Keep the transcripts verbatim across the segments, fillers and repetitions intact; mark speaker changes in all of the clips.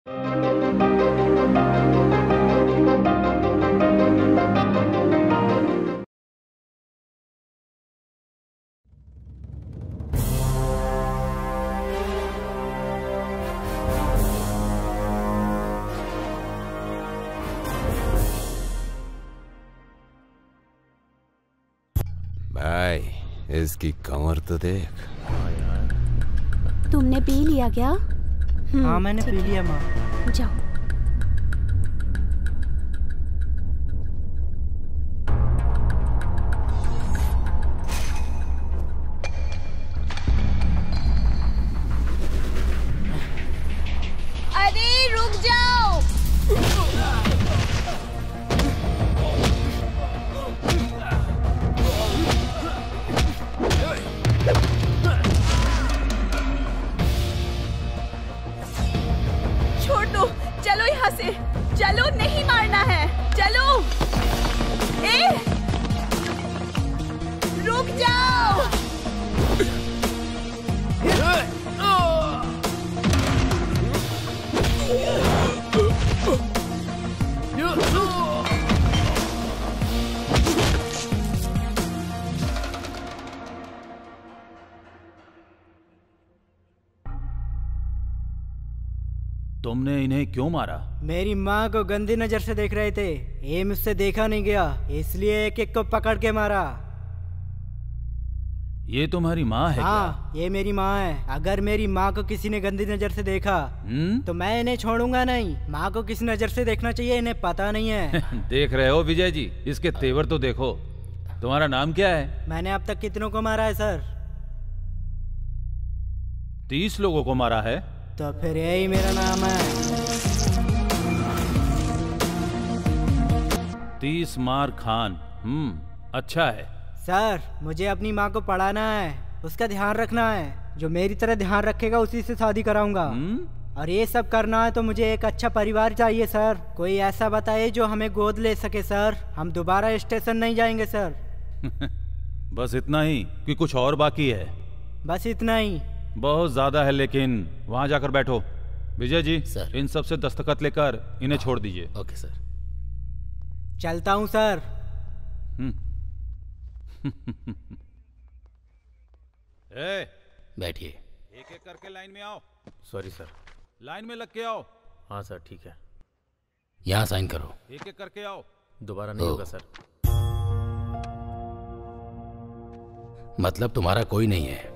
Speaker 1: भाई इसकी कमर तो देख।
Speaker 2: तुमने पी लिया क्या?
Speaker 3: हाँ मैंने पी लिया माँ।
Speaker 2: जाओ।
Speaker 4: अरे रुक जाओ। छोड़ दो, चलो यहाँ से, चलो, नहीं मारना है, चलो। ए, रुक जाओ।
Speaker 5: तुमने इन्हें क्यों मारा?
Speaker 3: मेरी माँ को गंदी नजर से देख रहे थे, ये मुझसे देखा नहीं गया, इसलिए एक एक को पकड़ के मारा।
Speaker 5: ये तुम्हारी माँ है?
Speaker 3: हाँ, ये मेरी माँ है। अगर मेरी माँ को किसी ने गंदी नजर से देखा
Speaker 5: हुँ?
Speaker 3: तो मैं इन्हें छोड़ूंगा नहीं। माँ को किस नजर से देखना चाहिए इन्हें पता नहीं है।
Speaker 5: देख रहे हो विजय जी, इसके तेवर तो देखो। तुम्हारा नाम क्या है?
Speaker 3: मैंने अब तक कितनों को मारा है सर?
Speaker 5: तीस लोगों को मारा है।
Speaker 3: तो फिर यही मेरा नाम है।
Speaker 5: तीस मार खान। हम्म, अच्छा है।
Speaker 3: सर मुझे अपनी माँ को पढ़ाना है, उसका ध्यान रखना है। जो मेरी तरह ध्यान रखेगा उसी से शादी कराऊंगा। और ये सब करना है तो मुझे एक अच्छा परिवार चाहिए सर। कोई ऐसा बताइए जो हमें गोद ले सके सर। हम दोबारा स्टेशन नहीं जाएंगे सर।
Speaker 5: बस इतना ही कि कुछ और बाकी है?
Speaker 3: बस इतना ही।
Speaker 5: बहुत ज्यादा है, लेकिन वहां जाकर बैठो। विजय जी सर, इन सब से दस्तखत लेकर इन्हें छोड़ दीजिए।
Speaker 6: Okay sir.
Speaker 3: चलता हूँ सर।
Speaker 5: ए,
Speaker 6: बैठिए।
Speaker 5: एक एक करके लाइन में आओ।
Speaker 7: Sorry sir.
Speaker 5: लाइन में लग के आओ।
Speaker 7: हाँ सर ठीक है।
Speaker 6: यहाँ साइन करो।
Speaker 5: एक एक करके आओ।
Speaker 7: दोबारा नहीं होगा सर।
Speaker 6: मतलब तुम्हारा कोई नहीं है?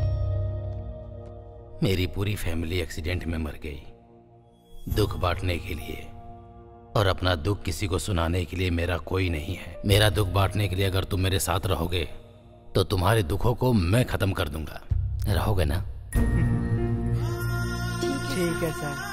Speaker 6: मेरी पूरी फैमिली एक्सीडेंट में मर गई। दुख बांटने के लिए और अपना दुख किसी को सुनाने के लिए मेरा कोई नहीं है। मेरा दुख बांटने के लिए अगर तुम मेरे साथ रहोगे तो तुम्हारे दुखों को मैं खत्म कर दूंगा। रहोगे ना?
Speaker 3: ठीक है सर।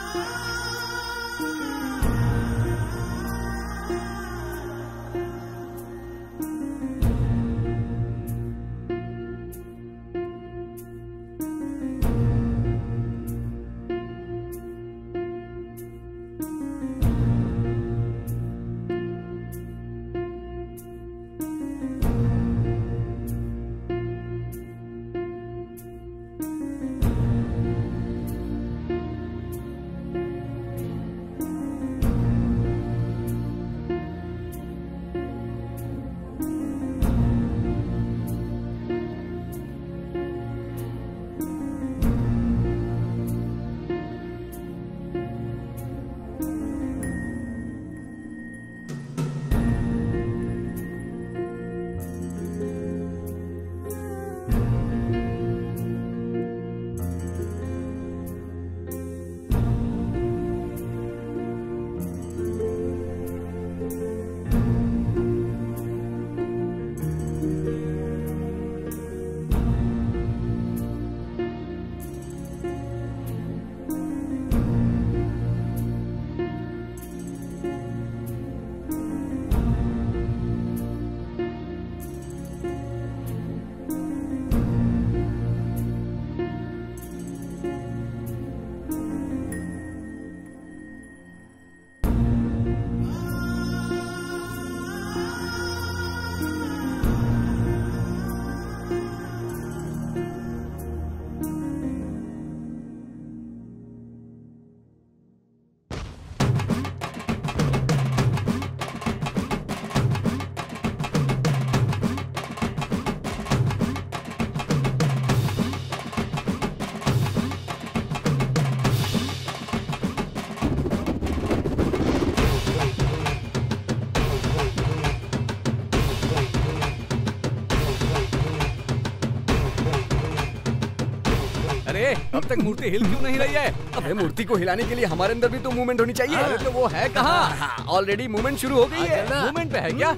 Speaker 2: अरे अब तक मूर्ति हिल क्यों नहीं रही है? अबे मूर्ति को हिलाने के लिए हमारे अंदर भी तो मूवमेंट होनी चाहिए। अरे तो वो है कहाँ? ऑलरेडी मूवमेंट शुरू हो गई है। मूवमेंट पे है क्या?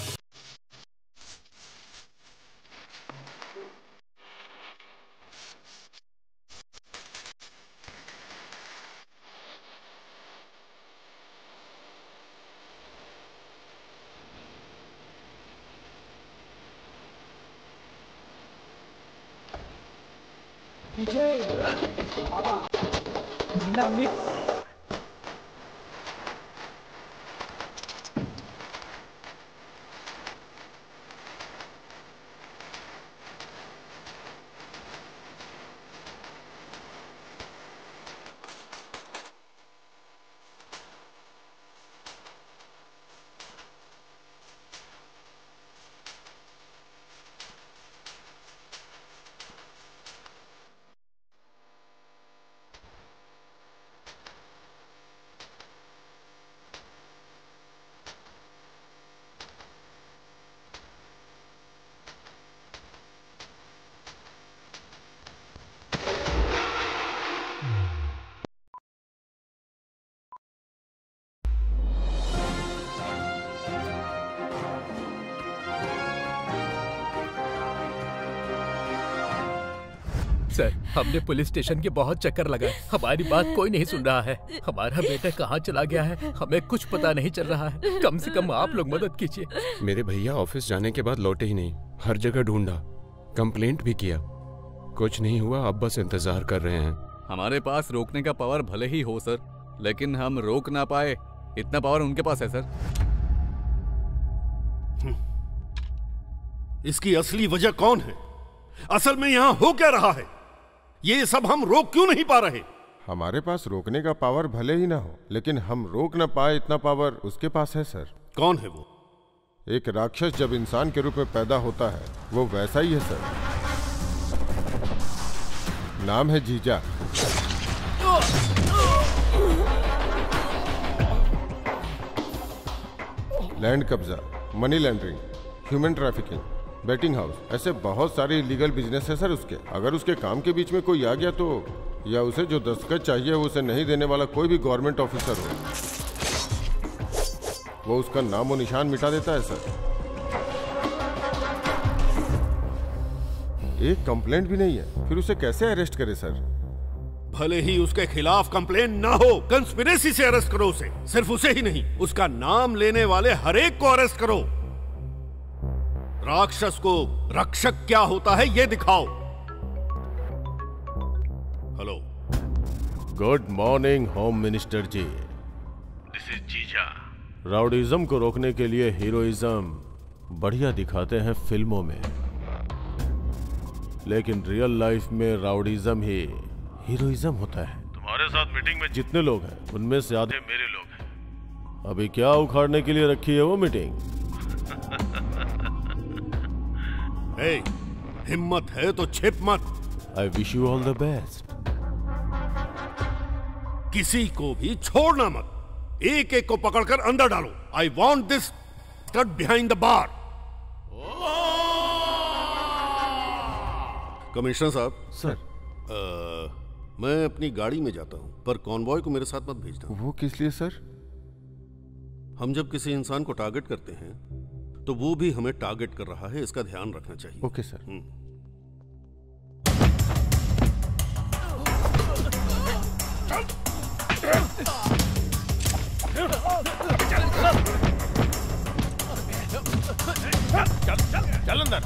Speaker 8: सर, हमने पुलिस स्टेशन के बहुत चक्कर लगाए, हमारी बात कोई नहीं सुन रहा है। हमारा बेटा कहाँ चला गया है हमें कुछ पता नहीं चल रहा है। कम से कम आप लोग मदद कीजिए।
Speaker 1: मेरे भैया ऑफिस जाने के बाद लौटे ही नहीं, हर जगह ढूंढा, कंप्लेंट भी किया, कुछ नहीं हुआ। अब बस इंतजार कर रहे हैं।
Speaker 2: हमारे पास रोकने का पावर भले ही हो सर, लेकिन हम रोक ना पाए इतना पावर उनके पास है सर।
Speaker 9: इसकी असली वजह कौन है? असल में यहाँ हो क्या रहा है? ये सब हम रोक क्यों नहीं पा रहे?
Speaker 10: हमारे पास रोकने का पावर भले ही ना हो, लेकिन हम रोक ना पाए इतना पावर उसके पास है सर।
Speaker 9: कौन है वो?
Speaker 10: एक राक्षस जब इंसान के रूप में पैदा होता है वो वैसा ही है सर। नाम है जीजा। लैंड कब्जा, money laundering, human trafficking, betting house, ऐसे बहुत सारे इलीगल बिजनेस है सर उसके। अगर उसके काम के बीच में कोई आ गया तो, या उसे जो दस्तखत चाहिए वो उसे नहीं देने वाला कोई भी गवर्नमेंट ऑफिसर हो, वो उसका नाम और निशान मिटा देता है सर। एक कंप्लेंट भी नहीं है, फिर उसे कैसे अरेस्ट करे सर?
Speaker 9: भले ही उसके खिलाफ कंप्लेन ना हो, कंस्पिरेसी से अरेस्ट करो उसे। सिर्फ उसे ही नहीं, उसका नाम लेने वाले हर एक को अरेस्ट करो। राक्षस को रक्षक क्या होता है ये दिखाओ। Hello.
Speaker 10: Good morning home minister ji.
Speaker 9: This is जीजा।
Speaker 10: राउडीज्म को रोकने के लिए हीरोइज्म बढ़िया दिखाते हैं फिल्मों में, लेकिन रियल लाइफ में राउडीज्म ही हीरोइज्म होता है।
Speaker 9: तुम्हारे साथ मीटिंग में
Speaker 10: जितने लोग हैं उनमें से आधे
Speaker 9: मेरे लोग हैं।
Speaker 10: अभी क्या उखाड़ने के लिए रखी है वो मीटिंग?
Speaker 9: hey, हिम्मत है तो छिप मत।
Speaker 10: I wish you all the best.
Speaker 9: किसी को भी छोड़ना मत, एक एक को पकड़कर अंदर डालो। I want this cut behind the bar. Commissioner साहब।
Speaker 10: सर।
Speaker 9: आ, मैं अपनी गाड़ी में जाता हूं, पर कॉन्वॉय को मेरे साथ मत भेजना।
Speaker 10: वो किस लिए सर?
Speaker 9: हम जब किसी इंसान को टारगेट करते हैं तो वो भी हमें टारगेट कर रहा है, इसका ध्यान रखना चाहिए।
Speaker 10: Okay sir.
Speaker 9: चल चल चल अंदर।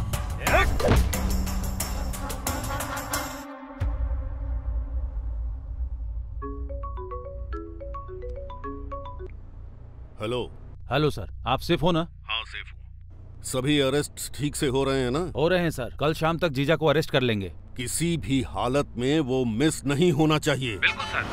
Speaker 9: हेलो।
Speaker 5: हेलो सर, आप सेफ हो ना?
Speaker 9: हाँ सेफ हूँ। सभी अरेस्ट ठीक से हो रहे हैं ना?
Speaker 5: हो रहे हैं सर, कल शाम तक जीजा को अरेस्ट कर लेंगे।
Speaker 9: किसी भी हालत में वो मिस नहीं होना चाहिए।
Speaker 2: बिल्कुल sir.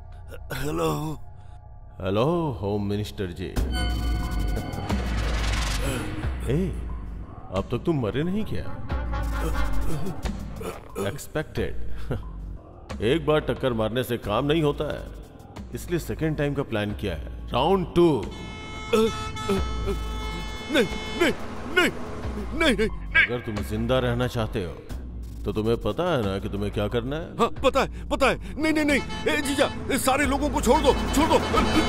Speaker 9: Hello.
Speaker 10: Hello home minister ji.
Speaker 11: ए, अब तक तुम मरे नहीं क्या? एक्सपेक्टेड। एक बार टक्कर मारने से काम नहीं होता है, इसलिए सेकेंड टाइम का प्लान किया है। Round two.
Speaker 9: नहीं नहीं नहीं नहीं नहीं।
Speaker 11: अगर तुम जिंदा रहना चाहते हो तो तुम्हें पता है ना कि तुम्हें क्या करना है?
Speaker 9: हाँ, पता है पता है। नहीं नहीं नहीं ए, जीजा, सारे लोगों को छोड़ दो, छोड़ दो।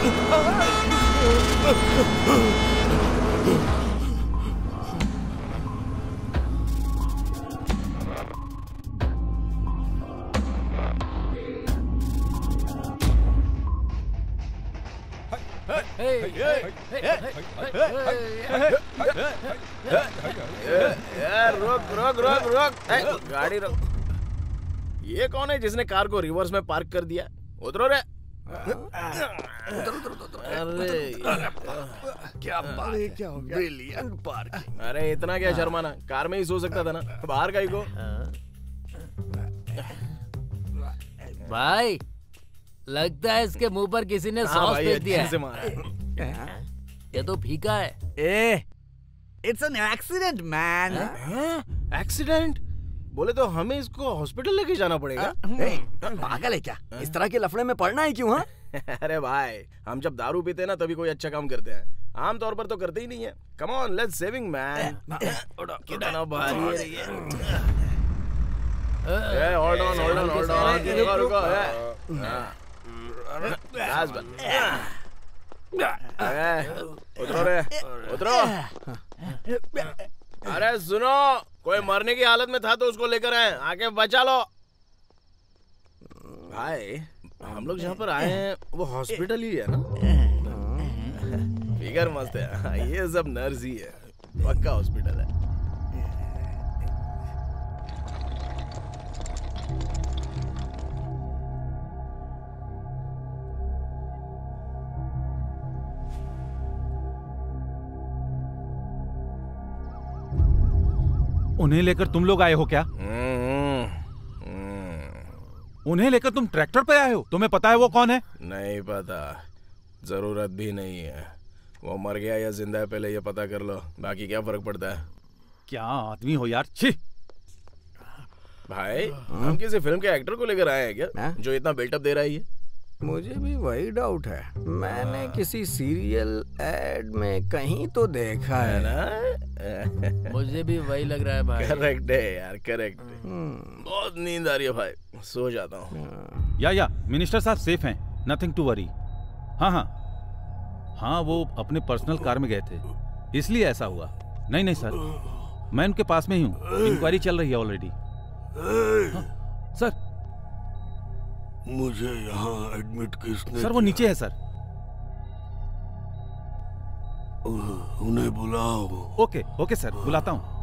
Speaker 7: रोक रोक रोक रोक, गाड़ी रोक। ये कौन है जिसने कार को रिवर्स में पार्क कर दिया? उतरो रे। उतर उतर उतर। अरे क्या बात है, क्या हो गया? Brilliant parking. अरे इतना क्या शर्माना, कार में ही सो सकता था ना, बाहर का ही को।
Speaker 12: भाई लगता है इसके मुंह पर किसी ने सॉस फेंक दिया है। ये तो फीका है।
Speaker 2: ए, it's an accident man.
Speaker 7: Accident? बोले तो हमें इसको हॉस्पिटल लेके जाना पड़ेगा।
Speaker 2: पागल है क्या? इस तरह के लफड़े में पड़ना है क्यों? हाँ
Speaker 7: अरे भाई, हम जब दारू पीते हैं ना तभी कोई अच्छा काम करते हैं, आम तौर पर तो करते ही नहीं है। Come on, let's saving man. कितना भारी है ये। ए, hold on hold on hold on, रुको रुको। बस बस, उतरो रे उतरो। अरे सुनो, कोई मरने की हालत में था तो उसको लेकर आए, आके बचा लो। भाई हम लोग जहाँ पर आए हैं वो हॉस्पिटल ही है ना? फिगर मस्त है, ये सब नर्स ही है, पक्का हॉस्पिटल है।
Speaker 5: उन्हें लेकर तुम लोग आए हो क्या? उन्हें लेकर तुम ट्रैक्टर पे आए हो? तुम्हें पता है वो कौन है?
Speaker 7: नहीं पता, जरूरत भी नहीं है। वो मर गया या जिंदा है पहले ये पता कर लो, बाकी क्या फर्क पड़ता है।
Speaker 5: क्या आदमी हो यार, छी।
Speaker 7: भाई हम किसी फिल्म के एक्टर को लेकर आए हैं क्या जो इतना बिल्टअप दे रहा है? ये
Speaker 2: मुझे भी वही डाउट है, मैंने किसी सीरियल एड में कहीं तो देखा है
Speaker 7: ना।
Speaker 12: मुझे भी वही लग रहा है भाई।
Speaker 7: करेक्ट है यार, करेक्ट है। बहुत नींद आ रही है भाई, सो जाता हूँ।
Speaker 5: या या मिनिस्टर साहब सेफ हैं, नथिंग टू वरी। हाँ हाँ हाँ, वो अपने पर्सनल कार में गए थे इसलिए ऐसा हुआ। नहीं नहीं सर, मैं उनके पास में ही हूँ, इंक्वायरी चल रही है ऑलरेडी। हाँ, सर
Speaker 9: मुझे यहाँ एडमिट किसने?
Speaker 5: सर वो नीचे है सर।
Speaker 9: उन्हें बुलाओ।
Speaker 5: ओके ओके सर, बुलाता हूँ।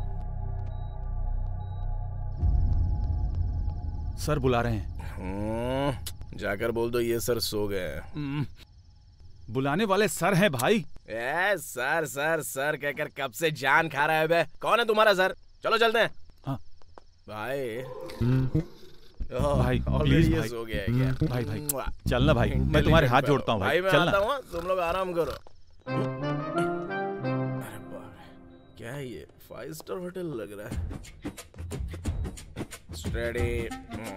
Speaker 5: सर बुला रहे हैं।
Speaker 7: जाकर बोल दो ये सर सो गए।
Speaker 5: बुलाने वाले सर हैं भाई।
Speaker 7: ए, सर सर सर कहकर कब से जान खा रहा है बे। कौन है तुम्हारा सर? चलो चलते हैं।
Speaker 5: हाँ
Speaker 7: भाई
Speaker 5: भाई प्लीज भाई,
Speaker 7: हो गया है क्या?
Speaker 5: भाई भाई चलना भाई, मैं तुम्हारे हाथ जोड़ता हूँ भाई,
Speaker 7: मैं
Speaker 5: चलना।
Speaker 7: आता हूँ, तुम लोग आराम करो। अरे बाप, क्या है ये? फाइव स्टार होटल लग रहा है। स्टेडी।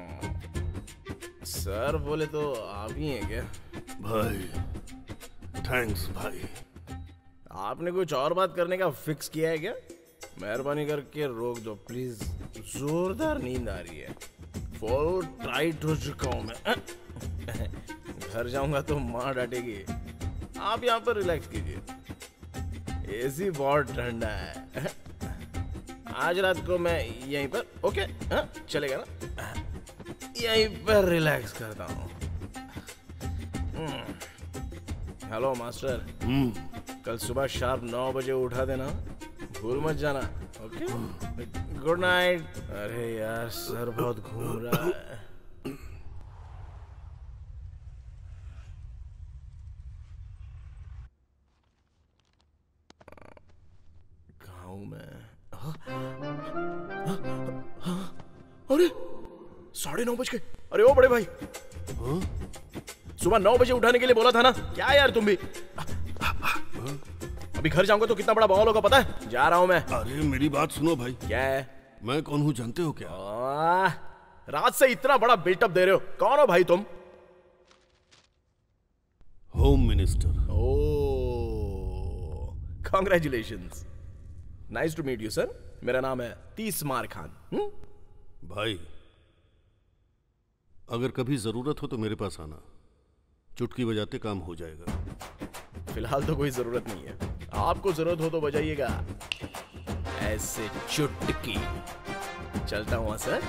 Speaker 7: सर बोले तो आप ही हैं क्या?
Speaker 9: भाई थैंक्स भाई।
Speaker 7: आपने कुछ और बात करने का फिक्स किया है क्या? मेहरबानी करके रोक दो प्लीज, जोरदार नींद आ रही है, फुल टाइट हो चुका हूं मैं। घर जाऊंगा तो माँ डांटेगी। आप यहाँ पर रिलैक्स कीजिए, एसी बहुत ठंडा है। आज रात को मैं यहीं पर, ओके हाँ चलेगा ना? यहीं पर रिलैक्स करता हूँ। हेलो मास्टर, कल सुबह शार्प नौ बजे उठा देना, भूल मत जाना। Okay, good night. अरे यार सर बहुत घूम रहा है। कहाँ हूँ मैं? अरे साढ़े नौ बज गए। अरे ओ बड़े भाई, सुबह नौ बजे उठाने के लिए बोला था ना, क्या यार तुम भी? अभी घर जाऊंगा तो कितना बड़ा बवाल होगा पता है? जा रहा हूँ मैं।
Speaker 9: अरे मेरी बात सुनो भाई।
Speaker 7: क्या है?
Speaker 9: मैं कौन हूँ जानते हो क्या?
Speaker 7: आ, रात से इतना बड़ा बिल्टअप दे रहे हो, कौन हो भाई तुम?
Speaker 9: Home minister.
Speaker 7: Oh, congratulations, nice to meet you sir. मेरा नाम है तीसमार खान। हुँ?
Speaker 9: भाई अगर कभी जरूरत हो तो मेरे पास आना, चुटकी बजाते काम हो जाएगा।
Speaker 7: फिलहाल तो कोई जरूरत नहीं है, आपको जरूरत हो तो बजाइएगा ऐसे चुटकी। चलता हूँ सर।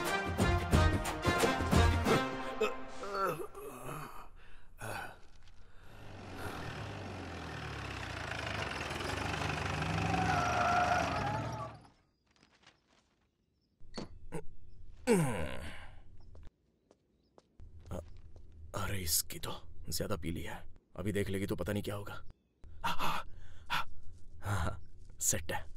Speaker 7: अरे इसकी तो ज्यादा पी लिया है, अभी देख लेगी तो पता नहीं क्या होगा। हाँ हाँ हाँ हाँ, सेट है।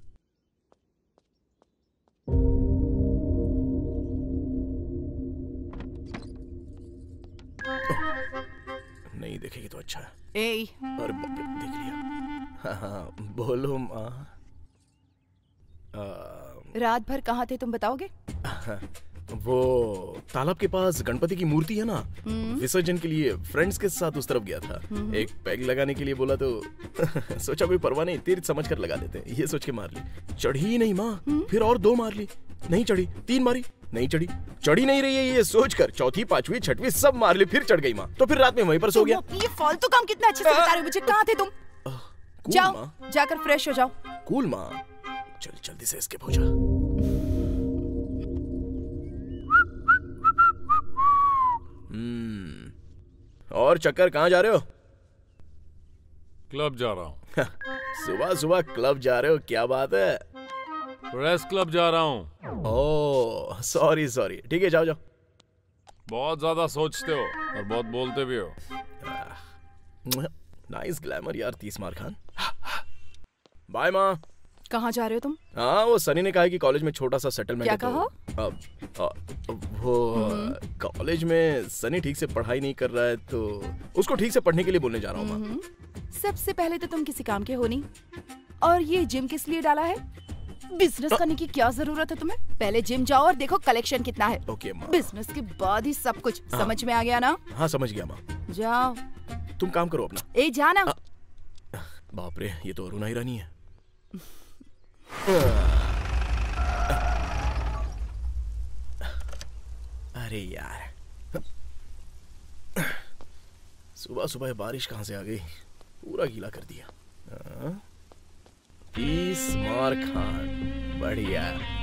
Speaker 7: नहीं देखेगी तो अच्छा है।
Speaker 4: ए,
Speaker 7: अरे बाप रे, देख लिया। हाँ हाँ, बोलो माँ।
Speaker 4: रात भर कहाँ थे तुम बताओगे?
Speaker 7: वो तालाब के पास गणपति की मूर्ति है ना, विसर्जन के लिए फ्रेंड्स के साथ उस तरफ गया था। एक पैग लगाने के लिए बोला तो सोचा कोई परवाह नहीं, तीर समझ कर लगा देते, ये सोच के मार ली। चढ़ी ही नहीं माँ, फिर और दो मार ली, नहीं चढ़ी। तीन मारी, नहीं चढ़ी। चढ़ी नहीं रही है ये सोचकर चौथी पांचवी छठवीं सब मार ली, फिर चढ़ गई माँ। तो फिर रात में वहीं पर सो गया।
Speaker 4: ये फालतू काम कितना अच्छे से बता रहे हो मुझे। कहाँ थे तुम? जाओ जाकर फ्रेश हो जाओ।
Speaker 7: कूल माँ, चल जल्दी से एस्केप हो जा। और चक्कर कहाँ जा रहे हो?
Speaker 13: क्लब जा रहा हूँ।
Speaker 7: सुबह सुबह क्लब जा रहे हो, क्या बात है?
Speaker 13: प्रेस क्लब जा रहा हूँ।
Speaker 7: ओह सॉरी सॉरी, ठीक है जाओ जाओ।
Speaker 13: बहुत ज्यादा सोचते हो और बहुत बोलते भी हो।
Speaker 7: नाइस ग्लैमर यार तीसमार खान। बाय माँ।
Speaker 4: कहाँ जा रहे हो तुम?
Speaker 7: हाँ वो सनी ने कहा है कि कॉलेज में छोटा सा सेटलमेंट
Speaker 4: क्या
Speaker 7: है। तो, अब, अब, वो कॉलेज में सनी ठीक से पढ़ाई नहीं कर रहा है तो उसको ठीक से पढ़ने के लिए बोलने जा रहा हूँ माँ।
Speaker 4: सबसे पहले तो तुम किसी काम के हो नहीं, और ये जिम किस लिए डाला है? बिजनेस करने की क्या जरूरत है तुम्हें? पहले जिम जाओ और देखो कलेक्शन कितना है।
Speaker 7: ओके माँ।
Speaker 4: बिजनेस के बाद ही सब कुछ। हाँ। समझ में आ गया ना?
Speaker 7: हाँ समझ गया माँ।
Speaker 4: जाओ
Speaker 7: तुम काम करो अपना।
Speaker 4: ए जाना।
Speaker 7: बाप रे, ये तो अरुणा ईरानी है। अरे यार, सुबह सुबह बारिश कहां से आ गई, पूरा गीला कर दिया। तीसमार खान, बढ़िया।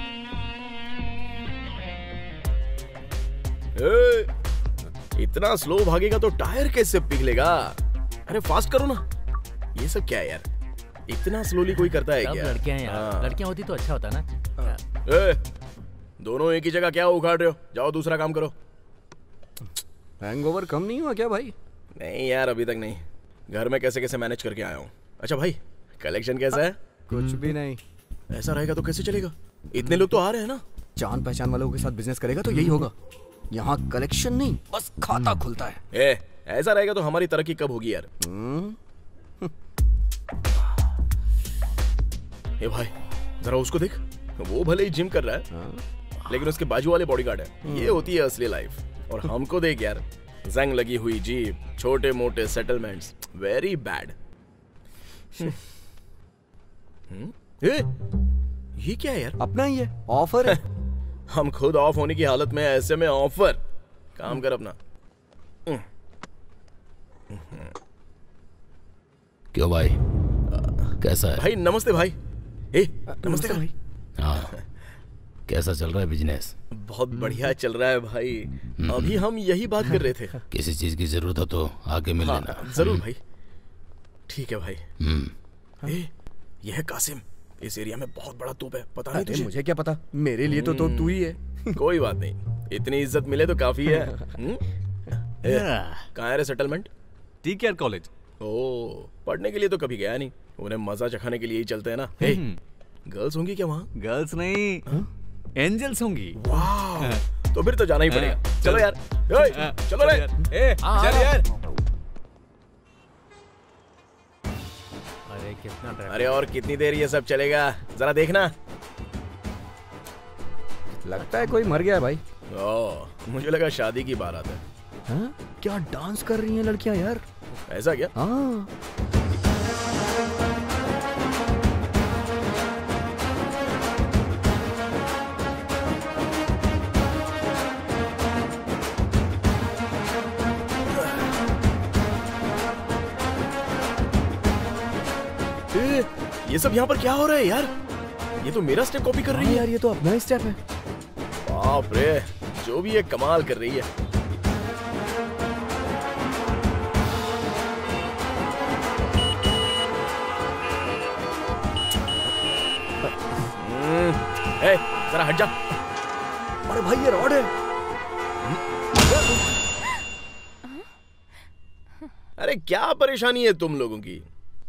Speaker 7: ए, इतना स्लो भागेगा तो टायर कैसे पिघलेगा? अरे फास्ट करो ना। ये सब क्या है यार, इतना स्लोली कोई करता है क्या?
Speaker 12: लड़कियां यार, लड़कियां होती तो अच्छा होता ना।
Speaker 7: ए, दोनों एक ही जगह क्या उखाड़ रहे हो? जाओ दूसरा काम करो।
Speaker 2: हैंगओवर कम नहीं हुआ क्या भाई?
Speaker 7: नहीं यार अभी तक नहीं, घर में कैसे कैसे मैनेज करके आया हूँ। अच्छा भाई, कलेक्शन कैसा है?
Speaker 2: कुछ भी नहीं।
Speaker 7: ऐसा रहेगा तो कैसे चलेगा? इतने लोग तो आ रहे हैं ना।
Speaker 2: जान पहचान वालों के साथ बिजनेस करेगा तो यही होगा। यहाँ कलेक्शन नहीं, बस खाता खुलता है।
Speaker 7: ए, ऐसा रहेगा तो हमारी तरक्की कब होगी यार? ए भाई जरा उसको देख, वो भले ही जिम कर रहा है लेकिन उसके बाजू वाले बॉडीगार्ड है। ये होती है असली लाइफ। और हमको देख यार, जंग लगी हुई जीप, छोटे मोटे सेटलमेंट्स, वेरी बैड। ए, ये क्या है यार?
Speaker 2: अपना ही है, ऑफर है।
Speaker 7: हम खुद ऑफ होने की हालत में, ऐसे में ऑफर। काम कर अपना।
Speaker 6: क्यों भाई, कैसा है?
Speaker 7: भाई नमस्ते भाई। ए, नमस्ते भाई।
Speaker 6: हाँ, कैसा चल रहा है बिजनेस?
Speaker 7: बहुत बढ़िया चल रहा है भाई। अभी हम यही बात कर रहे थे।
Speaker 6: किसी चीज की जरूरत हो तो आके मिल
Speaker 7: हाँ,
Speaker 6: लेना।
Speaker 7: जरूर भाई। ठीक है भाई।
Speaker 6: हम्म।
Speaker 7: ए, यह है कासिम। इस एरिया में बहुत बड़ा तोप है, पता नहीं तुझे?
Speaker 2: मुझे क्या पता, मेरे लिए तो, तो तू ही है।
Speaker 7: कोई बात नहीं, इतनी इज्जत मिले तो काफी है। कहाँ है रे settlement?
Speaker 14: T K R college.
Speaker 7: Oh, पढ़ने के लिए तो कभी गया नहीं, उन्हें मजा चखाने के लिए ही चलते हैं ना। ए, गर्ल्स होंगी क्या वहाँ?
Speaker 14: गर्ल्स नहीं, एंजल्स होंगी।
Speaker 7: वाह, तो फिर तो जाना ही पड़ेगा। चलो यार, चलो रे।
Speaker 14: ए, चल यार।
Speaker 12: अरे
Speaker 8: कितना ट्रैफिक।
Speaker 7: अरे और कितनी देर ये सब चलेगा, जरा देखना।
Speaker 2: लगता है कोई मर गया है भाई।
Speaker 7: ओह, मुझे लगा शादी की बारात है।
Speaker 2: हाँ? क्या डांस कर रही हैं लड़कियां यार।
Speaker 7: ऐसा क्या?
Speaker 2: हाँ।
Speaker 7: ए, ये सब यहाँ पर क्या हो रहा है यार? ये तो मेरा स्टेप कॉपी कर रही है
Speaker 2: यार। ये तो अपना ही स्टेप है।
Speaker 7: बाप रे, जो भी ये कमाल कर रही है। ए, जरा हट जा।
Speaker 2: अरे भाई ये रॉड है।
Speaker 7: अरे क्या परेशानी है तुम लोगों की?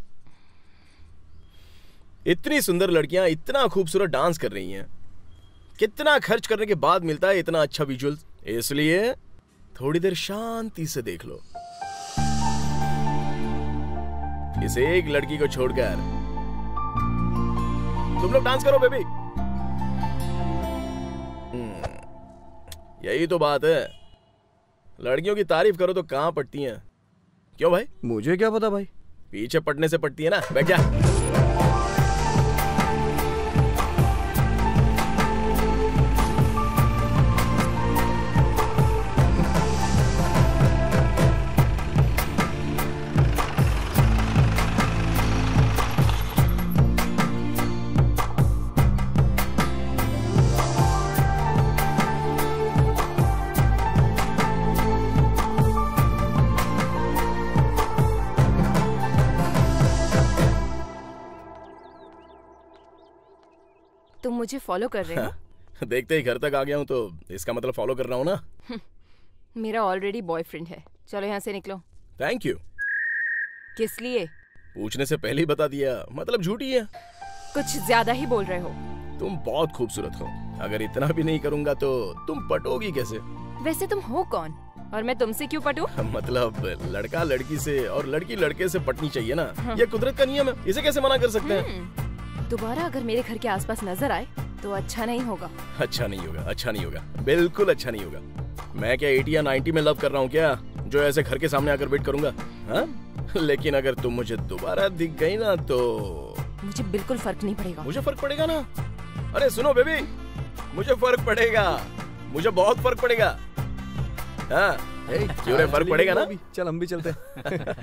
Speaker 7: इतनी सुंदर लड़कियां इतना खूबसूरत डांस कर रही हैं, कितना खर्च करने के बाद मिलता है इतना अच्छा विजुअल। इसलिए थोड़ी देर शांति से देख लो। इस एक लड़की को छोड़कर तुम लोग डांस करो बेबी। यही तो बात है, लड़कियों की तारीफ करो तो कहां पड़ती हैं। क्यों भाई?
Speaker 2: मुझे क्या पता भाई।
Speaker 7: पीछे पड़ने से पड़ती है ना। बैठ जा।
Speaker 4: तुम मुझे फॉलो कर रहे हो?
Speaker 7: देखते ही घर तक आ गया हूं तो इसका मतलब फॉलो कर रहा हूं ना।
Speaker 4: मेरा ऑलरेडी बॉयफ्रेंड है, चलो यहाँ से निकलो।
Speaker 7: Thank you.
Speaker 4: किस लिए?
Speaker 7: पूछने से पहले ही बता दिया, मतलब झूठी है।
Speaker 4: कुछ ज्यादा ही बोल रहे हो।
Speaker 7: तुम बहुत खूबसूरत हो, अगर इतना भी नहीं करूंगा तो तुम पटोगी कैसे?
Speaker 4: वैसे तुम हो कौन और मैं तुमसे क्यों पटूं?
Speaker 7: मतलब लड़का लड़की से और लड़की लड़के से पटनी चाहिए ना। हाँ। ये कुदरत का नियम है, इसे कैसे मना कर सकते हैं?
Speaker 4: दोबारा अगर मेरे घर के आसपास नजर आए तो अच्छा नहीं होगा।
Speaker 7: अच्छा नहीं होगा, अच्छा नहीं होगा, बिल्कुल अच्छा नहीं होगा। मैं क्या एटी या नाइन्टी में लव कर रहा हूँ क्या, जो ऐसे घर के सामने आकर वेट करूंगा? हाँ? लेकिन अगर तुम मुझे दोबारा दिख गई ना तो
Speaker 4: मुझे बिल्कुल फर्क नहीं पड़ेगा।
Speaker 7: मुझे फर्क पड़ेगा ना। अरे सुनो बेबी, मुझे फर्क पड़ेगा, मुझे बहुत फर्क पड़ेगा। हाँ, क्यों फर्क पड़ेगा ना?
Speaker 2: चल हम भी चलते हैं।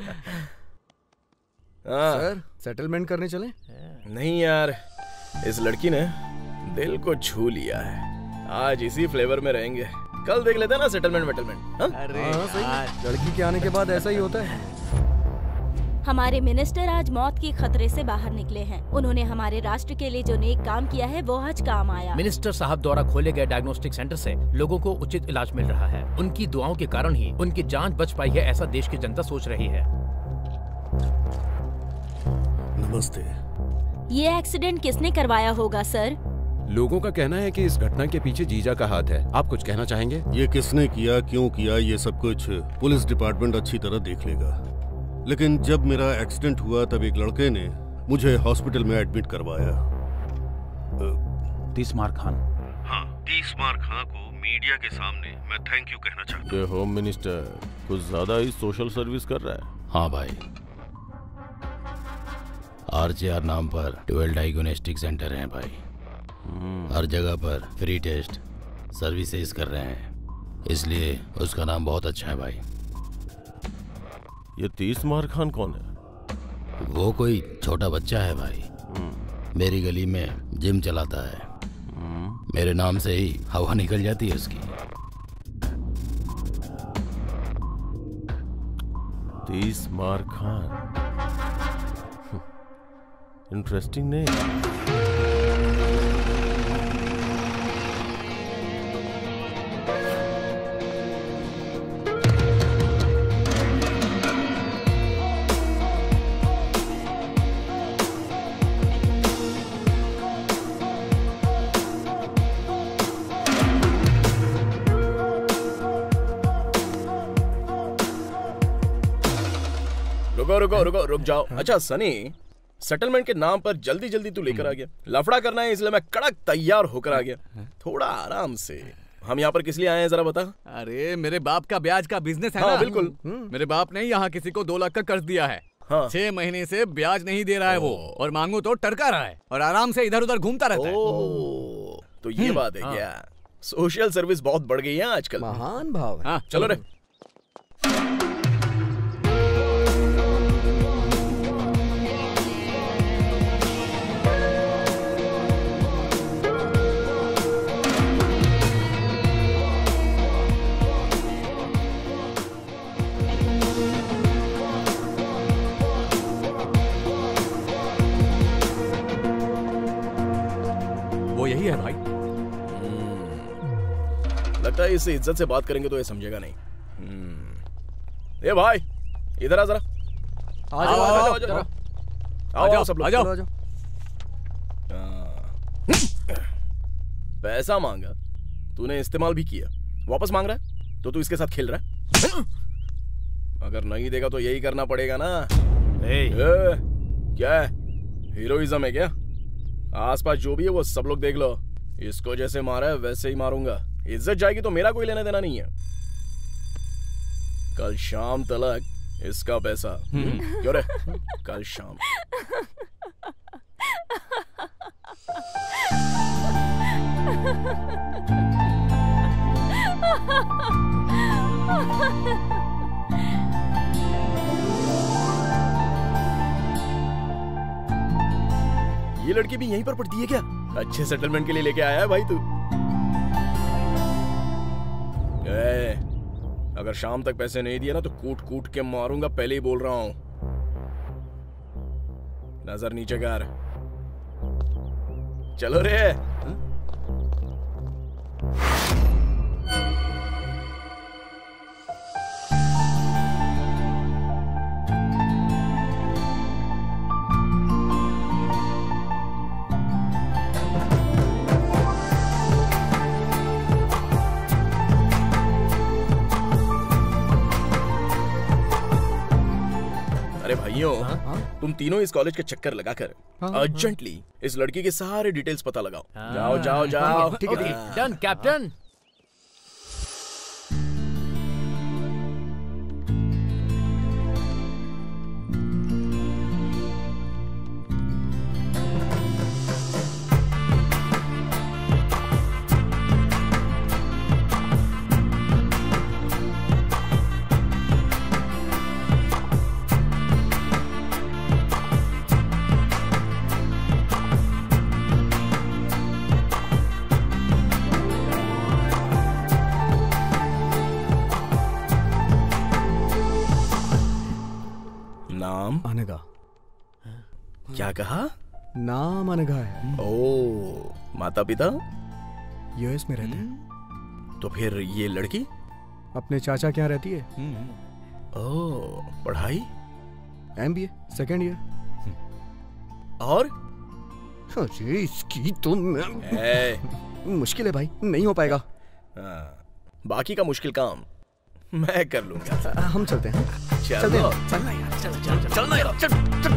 Speaker 2: सर सेटलमेंट करने चले?
Speaker 7: नहीं यार, इस लड़की ने दिल को छू लिया है। आज इसी फ्लेवर में रहेंगे, कल देख लेते हैं ना सेटलमेंट वेटलमेंट।
Speaker 2: अरे हाँ, सही। लड़की के आने के बाद ऐसा ही होता है।
Speaker 15: हमारे मिनिस्टर आज मौत के खतरे से बाहर निकले हैं। उन्होंने हमारे राष्ट्र के लिए जो नेक काम किया है वो आज काम आया।
Speaker 8: मिनिस्टर साहब द्वारा खोले गए डायग्नोस्टिक सेंटर से लोगों को उचित इलाज मिल रहा है। उनकी दुआओं के कारण ही उनकी जान बच पाई है, ऐसा देश की जनता सोच रही है।
Speaker 9: नमस्ते।
Speaker 15: ये एक्सीडेंट किसने करवाया होगा सर?
Speaker 1: लोगों का कहना है कि इस घटना के पीछे जीजा का हाथ है। आप कुछ कहना चाहेंगे?
Speaker 9: ये किसने किया, क्यों किया, ये सब कुछ पुलिस डिपार्टमेंट अच्छी तरह देख लेगा। लेकिन जब मेरा एक्सीडेंट हुआ तब एक लड़के ने मुझे हॉस्पिटल में एडमिट करवाया।
Speaker 5: तीसमार खान।
Speaker 9: हाँ, तीसमार खान को मीडिया के सामने मैं थैंक यू कहना चाहता हूँ।
Speaker 11: ये होम मिनिस्टर कुछ ज्यादा ही सोशल सर्विस कर रहा है।
Speaker 6: हाँ भाई, आरजेआर नाम पर ट्वेल्व डायग्नोस्टिक सेंटर हैं भाई। हर जगह पर फ्री टेस्ट सर्विसेज कर रहे हैं, इसलिए उसका नाम बहुत अच्छा है भाई।
Speaker 11: ये तीसमार खान कौन है?
Speaker 6: वो कोई छोटा बच्चा है भाई, मेरी गली में जिम चलाता है। मेरे नाम से ही हवा निकल जाती है उसकी।
Speaker 11: Teesmar Khan, interesting name.
Speaker 7: रुको रुको रुको रुक जाओ। अच्छा सनी, सेटलमेंट के नाम पर जल्दी जल्दी तू लेकर आ गया। लफड़ा करना है इसलिए मैं कड़क तैयार होकर आ गया। थोड़ा आराम से। हम यहाँ पर किस लिए आए हैं जरा बता।
Speaker 2: अरे मेरे बाप का ब्याज का बिजनेस है
Speaker 7: हाँ,
Speaker 2: ना।
Speaker 7: बिल्कुल।
Speaker 2: मेरे बाप ने यहाँ किसी को दो लाख का कर्ज दिया है। हाँ। छह महीने से ब्याज नहीं दे रहा है वो, और मांगू तो टरका रहा है और आराम से इधर उधर घूमता रहता है।
Speaker 7: ओ, तो ये बात है क्या? सोशल सर्विस बहुत बढ़ गई है आजकल।
Speaker 2: महान भाव है।
Speaker 7: हाँ, चलो रे।
Speaker 2: वो यही है भाई।
Speaker 7: लगता है इससे इज्जत से बात करेंगे तो ये समझेगा नहीं। ए भाई इधर आ जरा।
Speaker 2: आ जाओ आ जाओ आ जाओ
Speaker 7: आओ आओ सब लोग
Speaker 2: आ जाओ।
Speaker 7: पैसा मांगा तूने, इस्तेमाल भी किया, वापस मांग रहा है तो तू इसके साथ खेल रहा है। अगर नहीं देगा तो यही करना पड़ेगा ना। ए, क्या है, हीरोइज्म है क्या? आसपास जो भी है वो सब लोग देख लो। इसको जैसे मारा है वैसे ही मारूंगा। इज्जत जाएगी तो मेरा कोई लेना देना नहीं है। कल शाम तक इसका पैसा। क्यों रे? कल शाम। ये लड़की भी यहीं पर पढ़ती है क्या? अच्छे सेटलमेंट के लिए लेके आया है भाई तू। ए, अगर शाम तक पैसे नहीं दिए ना तो कूट कूट के मारूंगा, पहले ही बोल रहा हूं। नजर नीचे कर। चलो रे। तुम तीनों इस कॉलेज के चक्कर लगाकर अर्जेंटली इस लड़की के सारे डिटेल्स पता लगाओ। जाओ जाओ जाओ।
Speaker 12: ठीक है, डन कैप्टन।
Speaker 2: अनघा।
Speaker 7: क्या कहा?
Speaker 2: नाम अनघा है।
Speaker 7: ओ, माता पिता
Speaker 2: यूएस में रहते हैं।
Speaker 7: तो फिर ये लड़की
Speaker 2: अपने चाचा क्या रहती है।
Speaker 7: ओ, पढ़ाई
Speaker 2: एमबीए सेकंड ईयर।
Speaker 7: और
Speaker 2: अरे इसकी तो
Speaker 7: मैं
Speaker 2: मुश्किल है भाई, नहीं हो पाएगा।
Speaker 7: आ, बाकी का मुश्किल काम मैं कर लूंगा।
Speaker 2: हम चलते हैं।
Speaker 7: चलते हैं।
Speaker 2: चलना यार,
Speaker 7: चल चल चलना यार, चल चल।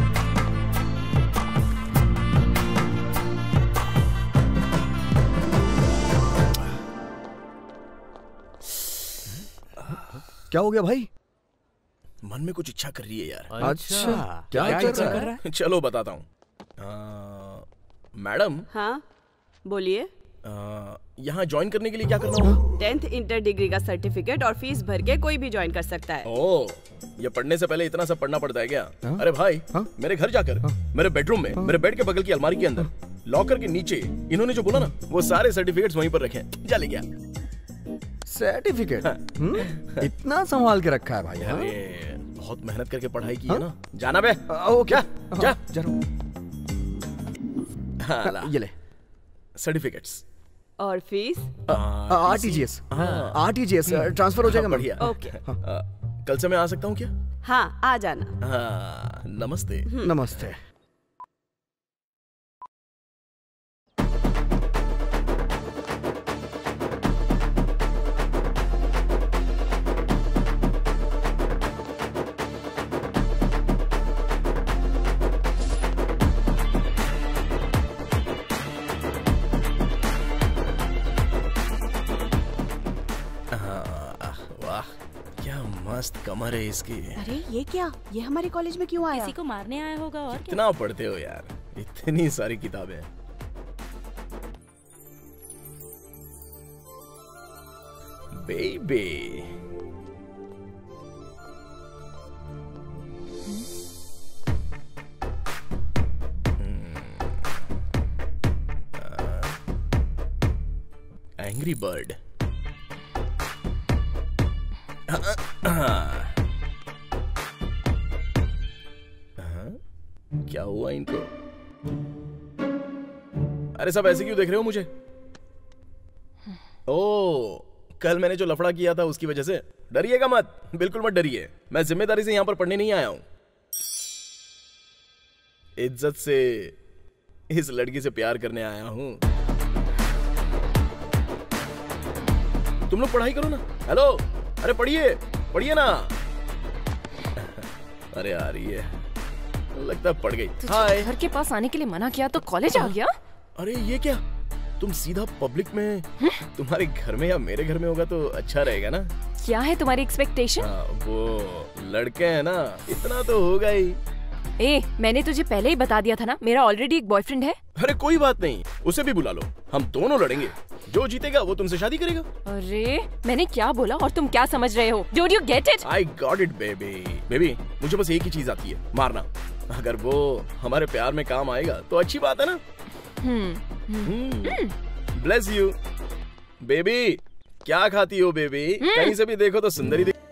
Speaker 2: क्या हो गया भाई?
Speaker 7: मन में कुछ इच्छा कर रही है यार।
Speaker 2: अच्छा, क्या
Speaker 7: क्या
Speaker 2: इच्छा कर रहा है?
Speaker 7: चलो बताता हूँ। मैडम।
Speaker 16: हाँ बोलिए।
Speaker 7: यहाँ ज्वाइन करने के लिए क्या करना होगा?
Speaker 16: टेंथ इंटर डिग्री का सर्टिफिकेट और फीस भर के कोई भी ज्वाइन कर सकता है।
Speaker 7: ओह, ये पढ़ने से पहले इतना सब पढ़ना पड़ता है क्या? हा? अरे भाई, हा? मेरे घर जाकर हा? मेरे बेडरूम में, मेरे बेड के बगल की अलमारी के अंदर, लॉकर के नीचे इन्होंने जो बोला ना, वो सारे सर्टिफिकेट्स वहीं पर रखे हैं। जा ले गया।
Speaker 2: सर्टिफिकेट इतना संभाल के रखा है भाई।
Speaker 7: अरे बहुत मेहनत करके पढ़ाई की है ना। जाना बे।
Speaker 2: ओके,
Speaker 7: जा
Speaker 2: जा। ये ले
Speaker 7: सर्टिफिकेट्स
Speaker 16: और फीस।
Speaker 2: आरटीजीएस आरटीजीएस ट्रांसफर हो जाएगा।
Speaker 7: बढ़िया।
Speaker 16: ओके।
Speaker 7: कल से मैं आ सकता हूँ क्या?
Speaker 16: हाँ आ जाना।
Speaker 7: हाँ, नमस्ते।
Speaker 2: नमस्ते।
Speaker 7: मस्त कमर है इसकी।
Speaker 16: अरे ये क्या, ये हमारे कॉलेज में क्यों आया?
Speaker 15: किसी को मारने आया होगा और क्या?
Speaker 7: कितना पढ़ते हो यार, इतनी सारी किताबें। Baby angry bird. क्या हुआ इनको? अरे सब ऐसे क्यों देख रहे हो मुझे? ओ, कल मैंने जो लफड़ा किया था उसकी वजह से? डरिएगा मत, बिल्कुल मत डरिए। मैं जिम्मेदारी से यहां पर पढ़ने नहीं आया हूं। इज्जत से इस लड़की से प्यार करने आया हूं। तुम लोग पढ़ाई करो ना। हेलो, अरे पढ़िए पढ़िए ना। अरे आ रही है, लगता है पढ़ गई।
Speaker 17: हाय। घर के पास आने के लिए मना किया तो कॉलेज आ गया?
Speaker 7: अरे ये क्या, तुम सीधा पब्लिक में? तुम्हारे घर में या मेरे घर में होगा तो अच्छा रहेगा ना।
Speaker 17: क्या है तुम्हारी एक्सपेक्टेशन?
Speaker 7: वो लड़के हैं ना, इतना तो होगा ही।
Speaker 17: ए, मैंने तुझे पहले ही बता दिया था ना, मेरा ऑलरेडी एक बॉयफ्रेंड है।
Speaker 7: अरे कोई बात नहीं, उसे भी बुला लो, हम दोनों लड़ेंगे। जो जीतेगा वो तुमसे शादी करेगा।
Speaker 17: अरे मैंने क्या बोला और तुम क्या समझ रहे हो? Don't you get it?
Speaker 7: I got it, baby. Baby, मुझे बस एक ही चीज आती है, मारना। अगर वो हमारे प्यार में काम आएगा तो अच्छी बात है ना। Bless you baby. क्या खाती हो बेबी? कहीं से भी देखो तो सुंदरी दिख।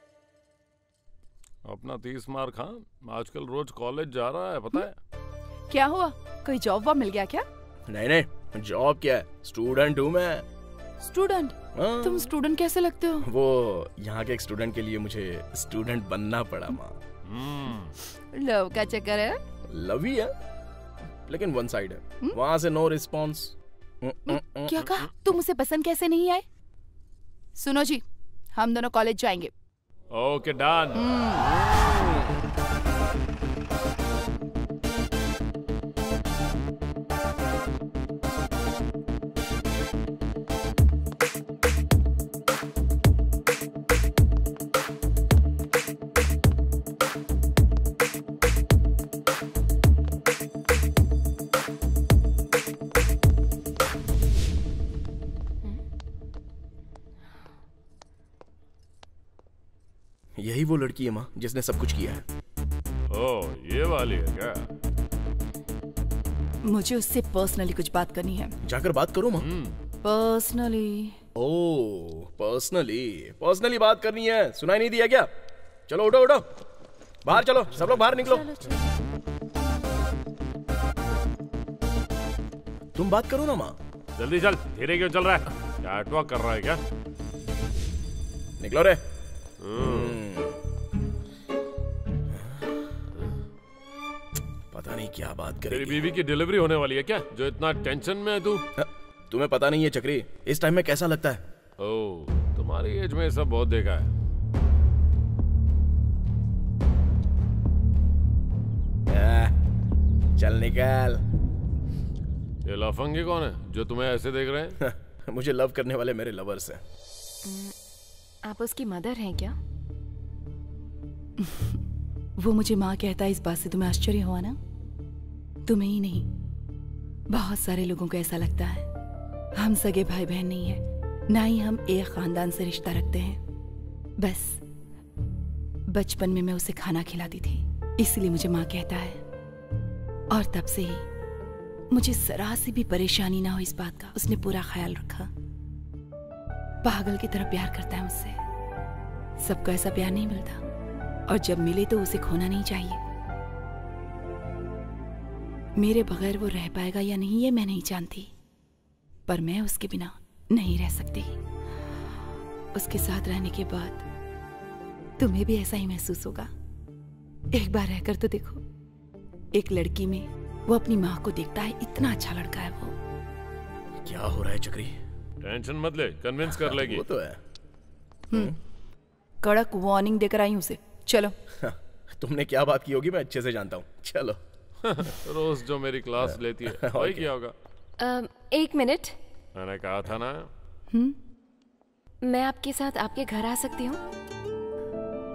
Speaker 13: अपना तीस मार खान आजकल रोज कॉलेज जा रहा है, पता है?
Speaker 4: क्या हुआ, कोई जॉब वॉब मिल गया क्या?
Speaker 7: नहीं नहीं, जॉब क्या है, स्टूडेंट हूँ मैं।
Speaker 4: स्टूडेंट? तुम स्टूडेंट कैसे लगते हो?
Speaker 7: वो यहाँ के एक स्टूडेंट के लिए मुझे स्टूडेंट बनना पड़ा माँ।
Speaker 4: लव का चक्कर है?
Speaker 7: लव ही है, लेकिन वन साइड है। वहाँ से नो रिस्पॉन्स।
Speaker 4: क्या कहा? तुम उसे पसंद कैसे नहीं आए? सुनो जी, हम दोनों कॉलेज जाएंगे।
Speaker 13: Okay done.
Speaker 7: यही वो लड़की है माँ जिसने सब कुछ किया है।
Speaker 13: ओह, ये वाली है क्या?
Speaker 4: मुझे उससे पर्सनली कुछ बात करनी है।
Speaker 7: जाकर बात करो माँ।
Speaker 4: पर्सनली?
Speaker 7: ओह, पर्सनली पर्सनली बात करनी है। सुनाई नहीं दिया क्या? चलो उठो उठो, बाहर चलो, सब लोग बाहर निकलो। चलो, चलो। तुम बात करो ना माँ।
Speaker 13: जल्दी चल, धीरे क्यों चल रहा है? क्या अटवा कर रहा है क्या?
Speaker 7: निकलो रे। पता नहीं क्या बात करेगी।
Speaker 13: तेरी बीवी की डिलीवरी होने वाली है क्या, जो इतना टेंशन में है तू?
Speaker 7: तुम्हें पता नहीं है चक्री, इस टाइम में कैसा लगता है?
Speaker 13: ओह, तुम्हारी एज में सब बहुत देखा है।
Speaker 7: आ, चल निकल।
Speaker 13: ये लफंगे कौन है जो तुम्हें ऐसे देख रहे हैं?
Speaker 7: मुझे लव करने वाले मेरे लवर्स हैं।
Speaker 17: आप उसकी मदर हैं क्या?
Speaker 4: वो मुझे माँ कहता है, इस बात से तुम्हें आश्चर्य हुआ ना? तुम्हें ही नहीं, बहुत सारे लोगों को ऐसा लगता है। हम सगे भाई बहन नहीं है, ना ही हम एक खानदान से रिश्ता रखते हैं। बस बचपन में मैं उसे खाना खिलाती थी, इसलिए मुझे माँ कहता है। और तब से ही मुझे जरा सी भी परेशानी ना हो इस बात का, उसने पूरा ख्याल रखा। पागल की तरह प्यार करता है मुझसे। सबको ऐसा प्यार नहीं मिलता, और जब मिले तो उसे खोना नहीं चाहिए। मेरे बगैर वो रह पाएगा या नहीं ये मैं नहीं जानती, पर मैं उसके बिना नहीं रह सकती। उसके साथ रहने के बाद तुम्हें भी ऐसा ही महसूस होगा। एक बार रहकर तो देखो। एक लड़की में वो अपनी माँ को देखता है, इतना अच्छा लड़का है वो।
Speaker 7: क्या हो रहा है चक्री?
Speaker 13: टेंशन मत ले, कन्विंस कर लेगी।
Speaker 7: वो तो है।
Speaker 4: हम्म, कड़क वार्निंग देकर आई उसे। चलो।
Speaker 7: तुमने क्या बात की होगी मैं अच्छे से जानता हूँ। चलो।
Speaker 13: रोज जो मेरी क्लास लेती है वही किया होगा।
Speaker 17: uh, एक मिनट,
Speaker 13: मैंने कहा था ना।
Speaker 17: हम्म, मैं आपके साथ आपके घर आ सकती हूँ?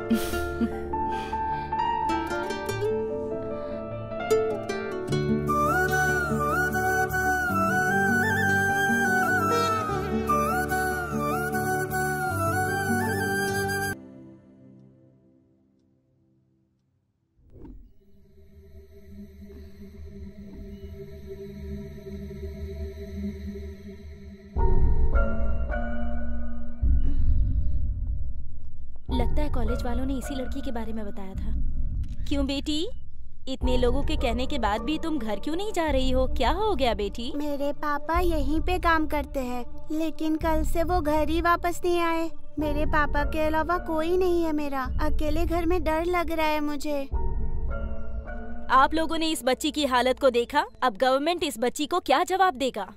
Speaker 15: लगता है कॉलेज वालों ने इसी लड़की के बारे में बताया था। क्यों बेटी, इतने लोगों के कहने के बाद भी तुम घर क्यों नहीं जा रही हो? क्या हो गया बेटी?
Speaker 18: मेरे पापा यहीं पे काम करते हैं, लेकिन कल से वो घर ही वापस नहीं आए। मेरे पापा के अलावा कोई नहीं है मेरा। अकेले घर में डर लग रहा है मुझे।
Speaker 15: आप लोगों ने इस बच्ची की हालत को देखा। अब गवर्नमेंट इस बच्ची को क्या जवाब देगा?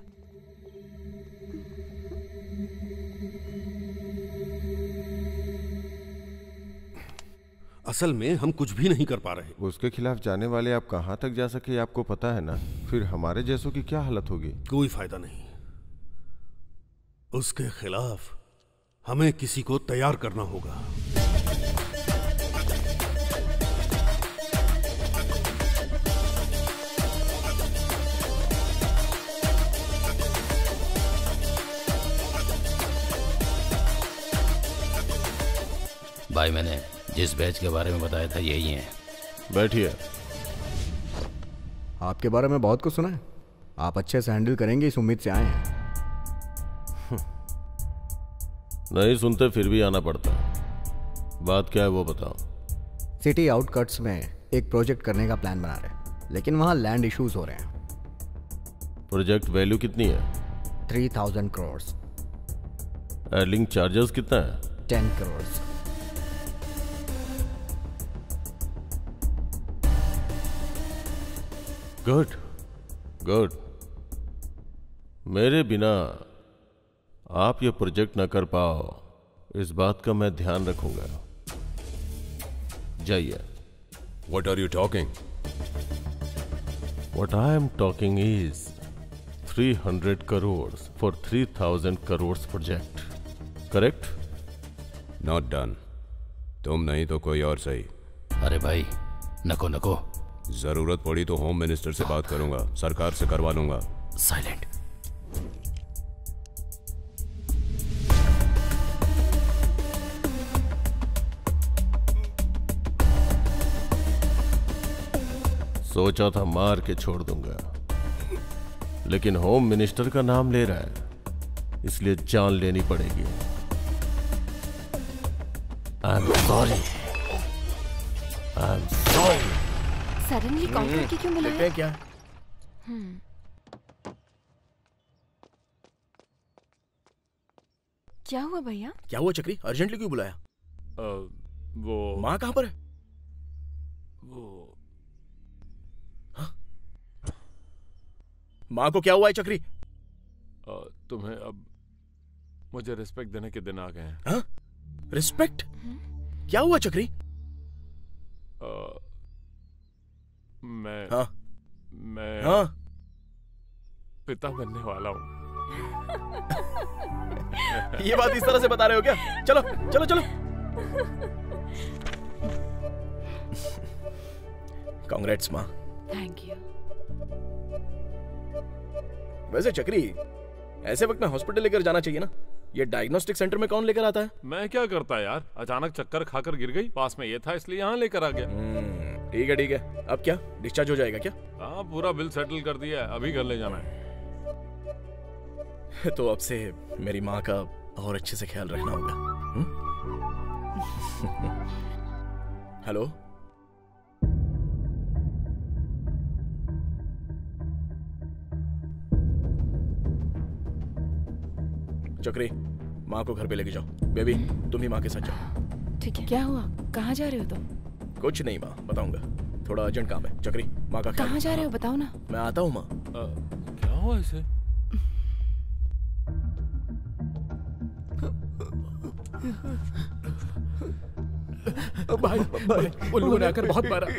Speaker 9: असल में हम कुछ भी नहीं कर पा रहे।
Speaker 10: उसके खिलाफ जाने वाले आप कहाँ तक जा सके आपको पता है ना। फिर हमारे जैसों की क्या हालत होगी?
Speaker 9: कोई फायदा नहीं। उसके खिलाफ हमें किसी को तैयार करना होगा।
Speaker 6: भाई, मैंने जिस बैच के बारे में बताया था यही है।
Speaker 11: बैठिए।
Speaker 2: आपके बारे में बहुत कुछ सुना है। आप अच्छे से हैंडल करेंगे इस उम्मीद से आए हैं।
Speaker 11: नहीं सुनते फिर भी आना पड़ता। बात क्या है वो बताओ।
Speaker 2: सिटी आउटकट्स में एक प्रोजेक्ट करने का प्लान बना रहे हैं, लेकिन वहाँ लैंड इश्यूज हो रहे हैं।
Speaker 11: प्रोजेक्ट वैल्यू कितनी है?
Speaker 2: Three thousand crore.
Speaker 11: एडलिंग चार्जेस कितना है?
Speaker 2: टेन करोड़।
Speaker 11: Good good. मेरे बिना आप ये प्रोजेक्ट न कर पाओ, इस बात का मैं ध्यान रखूंगा। जाइए।
Speaker 1: What are you talking?
Speaker 11: What I am talking is three hundred crores for three thousand crores project. Correct?
Speaker 1: Not done. तुम नहीं तो कोई और सही।
Speaker 6: अरे भाई, नको नको।
Speaker 1: जरूरत पड़ी तो होम मिनिस्टर से बात करूंगा, सरकार से करवा लूंगा।
Speaker 6: साइलेंट।
Speaker 11: सोचा था मार के छोड़ दूंगा, लेकिन होम मिनिस्टर का नाम ले रहा है, इसलिए जान लेनी पड़ेगी। I am sorry. I am sorry.
Speaker 17: Suddenly call करके क्यों बुलाया?
Speaker 7: देखते हैं क्या?
Speaker 17: हम्म। क्या हुआ भैया?
Speaker 7: क्या हुआ चक्री? अर्जेंटली क्यों बुलाया?
Speaker 13: आ, वो
Speaker 7: माँ कहाँ पर है?
Speaker 13: वो
Speaker 7: हाँ? माँ को क्या हुआ है चक्री?
Speaker 13: आ, तुम्हें अब मुझे रिस्पेक्ट देने के दिन आ गए हैं।
Speaker 7: हाँ? रिस्पेक्ट? क्या हुआ चक्री?
Speaker 13: आ, मैं
Speaker 7: हाँ?
Speaker 13: मैं
Speaker 7: हाँ?
Speaker 13: पिता बनने वाला हूँ।
Speaker 7: ये बात इस तरह से बता रहे हो क्या? चलो चलो चलो। कांग्रेट्स माँ।
Speaker 4: Thank you.
Speaker 7: वैसे चक्री, ऐसे वक्त में हॉस्पिटल लेकर जाना चाहिए ना। ये डायग्नोस्टिक सेंटर में कौन लेकर आता है?
Speaker 13: मैं क्या करता यार, अचानक चक्कर खाकर गिर गई, पास में ये था इसलिए यहाँ लेकर आ गया।
Speaker 7: ठीक है ठीक है। अब क्या डिस्चार्ज हो जाएगा क्या?
Speaker 13: हाँ, पूरा बिल सेटल कर दिया है, अभी घर ले जाना है।
Speaker 7: तो अब से मेरी माँ का और अच्छे से ख्याल रखना होगा। हेलो, चक्री, माँ को घर पे लेके जाओ। बेबी, तुम ही माँ के साथ जाओ।
Speaker 4: ठीक है। क्या हुआ? कहाँ जा रहे हो तुम?
Speaker 7: कुछ नहीं माँ, बताऊंगा। थोड़ा अर्जेंट काम है। चक्री, माँ का ख्याल।
Speaker 4: कहाँ जा रहे हो बताओ ना।
Speaker 7: मैं आता हूँ माँ।
Speaker 13: क्या हुआ इसे?
Speaker 8: भाई भाई, उन लोगों ने आकर बहुत मारा।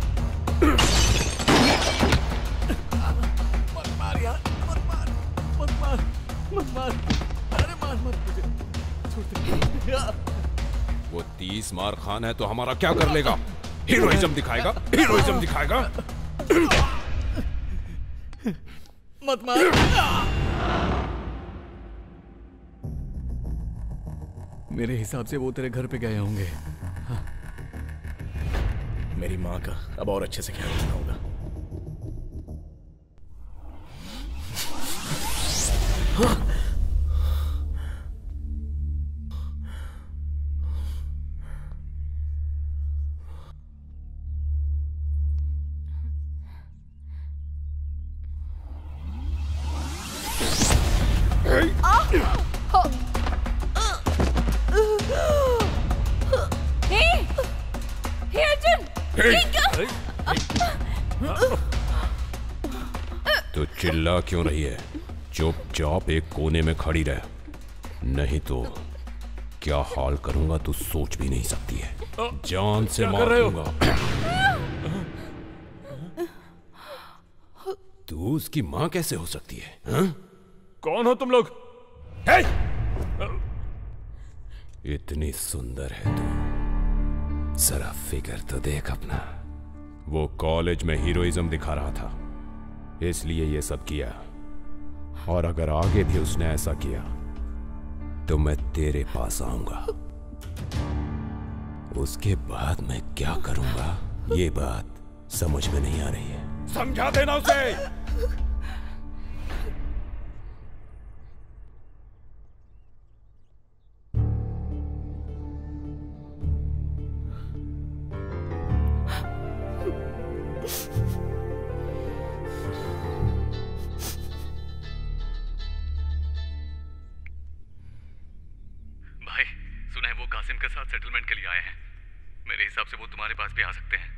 Speaker 13: मत मार यार, मत मार, मत
Speaker 1: तीस मार खान है तो हमारा क्या कर लेगा? हीरोइज्म दिखाएगा, हीरोइज्म दिखाएगा।
Speaker 2: मत मार। मेरे हिसाब से वो तेरे घर पे गए होंगे। हाँ। मेरी माँ का अब और अच्छे से ख्याल रखना होगा। हाँ।
Speaker 1: तो चिल्ला क्यों रही है? चुपचाप एक कोने में खड़ी रह, नहीं तो क्या हाल करूंगा तू सोच भी नहीं सकती है। जान से मार दूंगा। तू उसकी माँ कैसे हो सकती है? हा?
Speaker 13: कौन हो तुम लोग?
Speaker 1: hey! इतनी सुंदर है तू, जरा फिगर तो देख अपना। वो कॉलेज में हीरोइज्म दिखा रहा था, इसलिए ये सब किया। और अगर आगे भी उसने ऐसा किया तो मैं तेरे पास आऊंगा। उसके बाद मैं क्या करूंगा ये बात समझ में नहीं आ रही है।
Speaker 13: समझा देना उसे।
Speaker 14: कासिम के साथ सेटलमेंट के लिए आए हैं। मेरे हिसाब से वो तुम्हारे पास भी आ सकते हैं।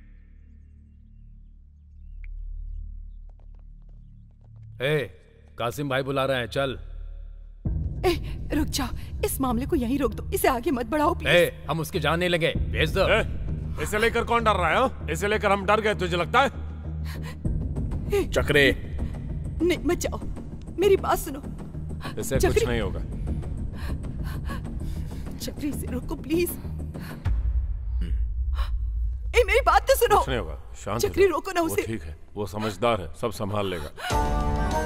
Speaker 8: ए, कासिम भाई बुला रहे हैं, चल।
Speaker 4: ए, रुक जाओ, इस मामले को यहीं रोक दो, इसे आगे मत बढ़ाओ प्लीज।
Speaker 8: ए, हम उसके जाने लगे, भेज दो।
Speaker 13: ए, इसे लेकर कौन डर रहा है? इसे लेकर हम डर गए, तुझे लगता है?
Speaker 2: चक्रे,
Speaker 4: नहीं मत जाओ, मेरी बात सुनो।
Speaker 13: इसे कुछ नहीं होगा।
Speaker 4: चक्री से रोको प्लीज। ए, मेरी बात तो सुनो।
Speaker 13: कुछ नहीं होगा, शांत
Speaker 4: चक्री रोको ना उसे।
Speaker 13: वो ठीक है, वो समझदार है, सब संभाल लेगा।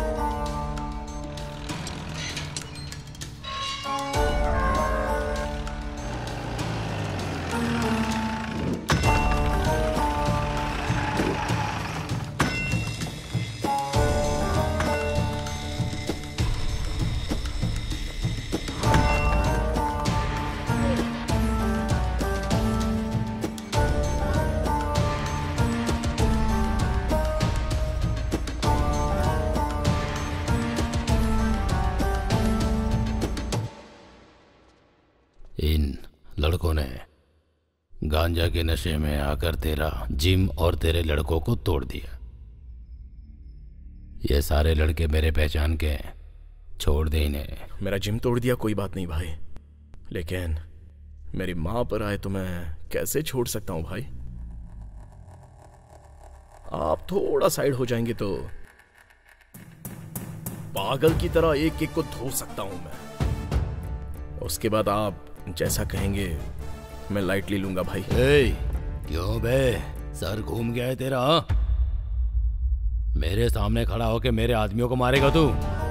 Speaker 6: लड़कों ने गांजा के नशे में आकर तेरा जिम और तेरे लड़कों को तोड़ दिया। ये सारे लड़के मेरे पहचान के हैं, छोड़ दे इन्हें।
Speaker 2: मेरा जिम तोड़ दिया कोई बात नहीं भाई, लेकिन मेरी माँ पर आए तो मैं कैसे छोड़ सकता हूँ भाई। आप थोड़ा साइड हो जाएंगे तो पागल की तरह एक एक को धो सकता हूं मैं। उसके बाद आप जैसा कहेंगे मैं लाइट ले लूंगा भाई।
Speaker 6: ए, क्यों बे, सर घूम गया है तेरा? हा? मेरे सामने खड़ा होके मेरे आदमियों को मारेगा तू?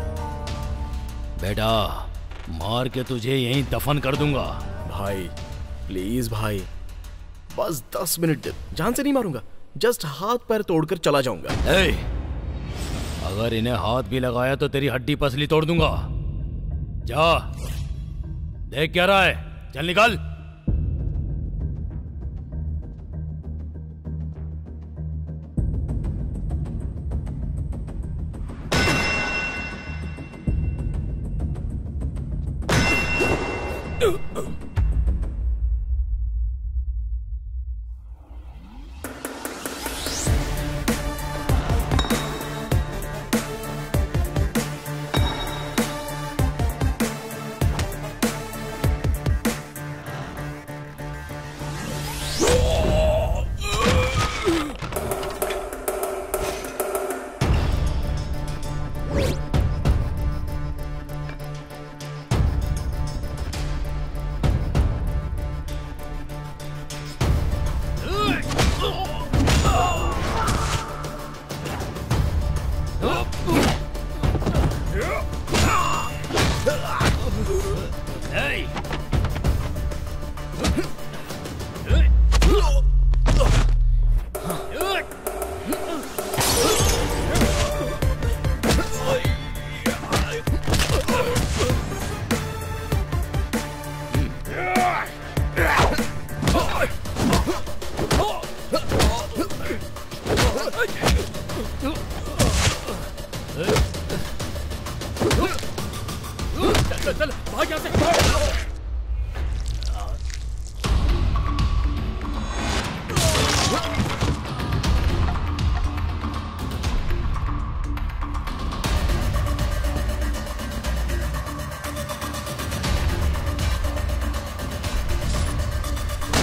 Speaker 6: बेटा मार के तुझे यहीं दफन कर दूंगा।
Speaker 2: भाई प्लीज भाई, बस दस मिनट, जान से नहीं मारूंगा, जस्ट हाथ पैर तोड़कर चला जाऊंगा।
Speaker 6: ए, अगर इन्हें हाथ भी लगाया तो तेरी हड्डी पसली तोड़ दूंगा। जा देख क्या रहा है, चल निकल।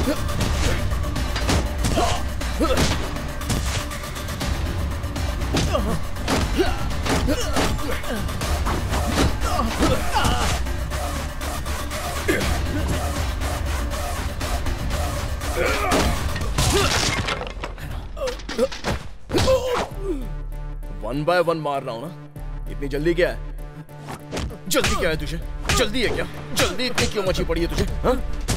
Speaker 7: वन बाय वन मार रहा हूं ना, इतनी जल्दी क्या है? जल्दी क्या है तुझे? जल्दी है क्या? जल्दी इतनी क्यों मची पड़ी है तुझे? हा?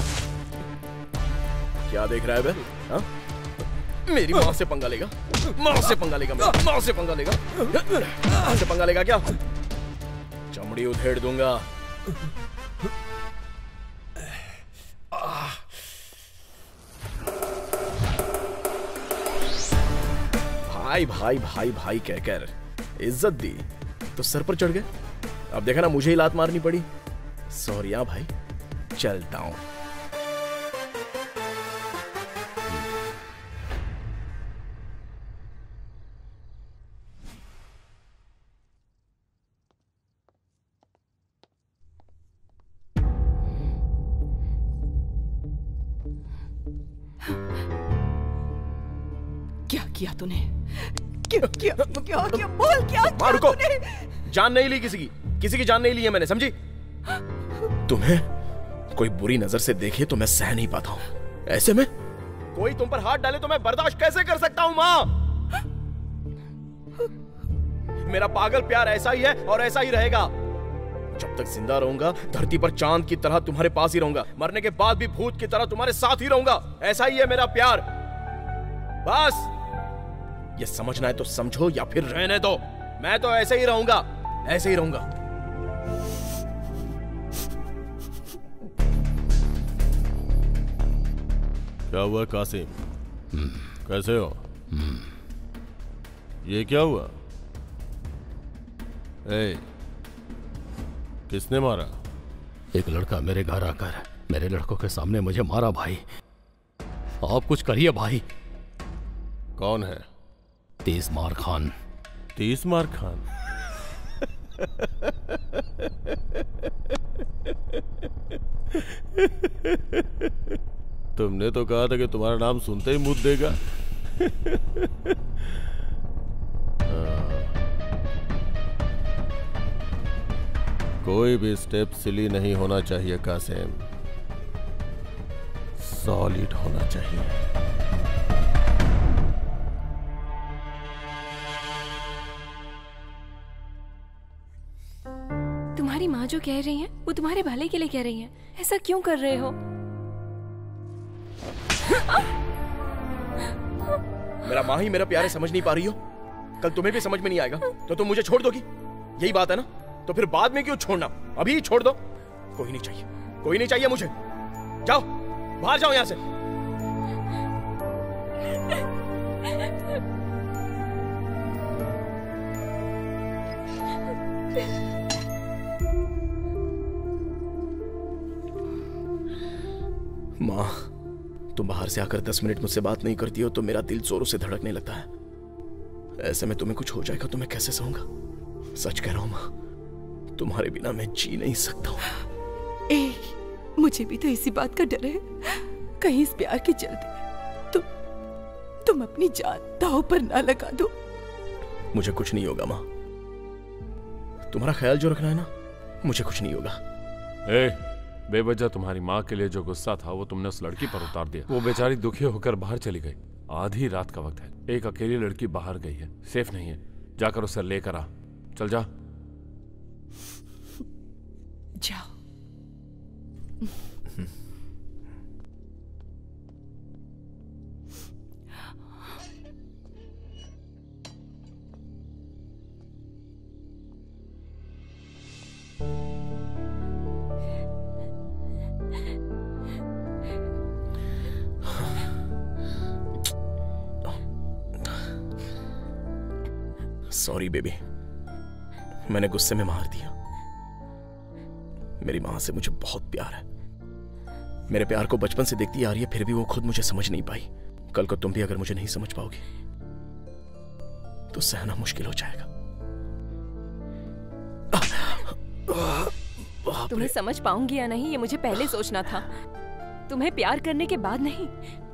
Speaker 7: क्या देख रहा है बे? हा? मेरी माँ से पंगा लेगा? माँ से पंगा लेगा? मेरी माँ से पंगा लेगा? माँ से पंगा लेगा क्या? चमड़ी उधेड़ दूंगा। भाई भाई भाई भाई कहकर इज्जत दी तो सर पर चढ़ गए। अब देखा ना, मुझे ही लात मारनी पड़ी। सॉरी भाई, चलता हूं।
Speaker 4: क्या किया तूने? क्या क्या क्या क्या बोल क्या किया
Speaker 7: रुको।
Speaker 4: तूने?
Speaker 7: जान नहीं ली किसी की, किसी की जान नहीं ली है मैंने, समझी? तुम्हें कोई बुरी नजर से देखे तो मैं सह नहीं पाता हूं। ऐसे में कोई तुम पर हाथ डाले तो मैं बर्दाश्त कैसे कर सकता हूं मां? मेरा पागल प्यार ऐसा ही है और ऐसा ही रहेगा। जब तक जिंदा रहूंगा धरती पर चांद की तरह तुम्हारे पास ही रहूंगा, मरने के बाद भी भूत की तरह तुम्हारे साथ ही रहूंगा। ऐसा ही है मेरा प्यार। बस ये समझना है तो समझो या फिर रहने दो। मैं तो ऐसे ही रहूंगा, ऐसे ही रहूंगा।
Speaker 11: क्या हुआ कासिम? कैसे हो? ये क्या हुआ? ए, किसने मारा?
Speaker 6: एक लड़का मेरे घर आकर मेरे लड़कों के सामने मुझे मारा भाई। आप कुछ करिए भाई।
Speaker 11: कौन है?
Speaker 6: तीस मार खान।
Speaker 11: तीस मार खान? तुमने तो कहा था कि तुम्हारा नाम सुनते ही मुंह देगा। कोई भी स्टेप सिली नहीं होना चाहिए कासिम, सॉलिड होना चाहिए।
Speaker 17: तुम्हारी माँ जो कह रही है वो तुम्हारे भले के लिए कह रही है। ऐसा क्यों कर रहे हो?
Speaker 7: मेरा माँ ही मेरा प्यार है, समझ नहीं पा रही हो? कल तुम्हें भी समझ में नहीं आएगा तो तुम मुझे छोड़ दोगी? यही बात है ना? तो फिर बाद में क्यों छोड़ना? अभी छोड़ दो। कोई नहीं चाहिए, कोई नहीं चाहिए मुझे। जाओ बाहर, जाओ यहां से। माँ, तुम बाहर से आकर दस मिनट मुझसे बात नहीं करती हो तो मेरा दिल जोरों से धड़कने लगता है। ऐसे में तुम्हें कुछ हो जाएगा तो मैं कैसे सहूंगा? सच कह रहा हूं माँ, तुम्हारे बिना मैं जी नहीं सकता हूं।
Speaker 4: ए, मुझे भी तो इसी बात का डर है, कहीं इस प्यार के चलते तुम तुम अपनी जान दांव पर ना लगा दो।
Speaker 7: मुझे कुछ नहीं होगा माँ, तुम्हारा ख्याल जो रखना है ना, मुझे कुछ नहीं होगा।
Speaker 13: ए, बेवजह तुम्हारी माँ के लिए जो गुस्सा था वो तुमने उस लड़की पर उतार दिया। वो बेचारी दुखी होकर बाहर चली गई। आधी रात का वक्त है, एक अकेली लड़की बाहर गई है, सेफ नहीं है। जाकर उसे लेकर आ। चल जा।
Speaker 4: जाओ।
Speaker 7: सॉरी बेबी, मैंने गुस्से में मार दिया। मेरी मां से मुझे बहुत प्यार है। मेरे प्यार को बचपन से देखती आ रही है, फिर भी वो खुद मुझे समझ नहीं पाई। कल को तुम भी अगर मुझे नहीं समझ पाओगी तो सहना मुश्किल हो जाएगा।
Speaker 17: तुम्हें समझ पाऊंगी या नहीं ये मुझे पहले सोचना था। तुम्हें प्यार करने के बाद नहीं,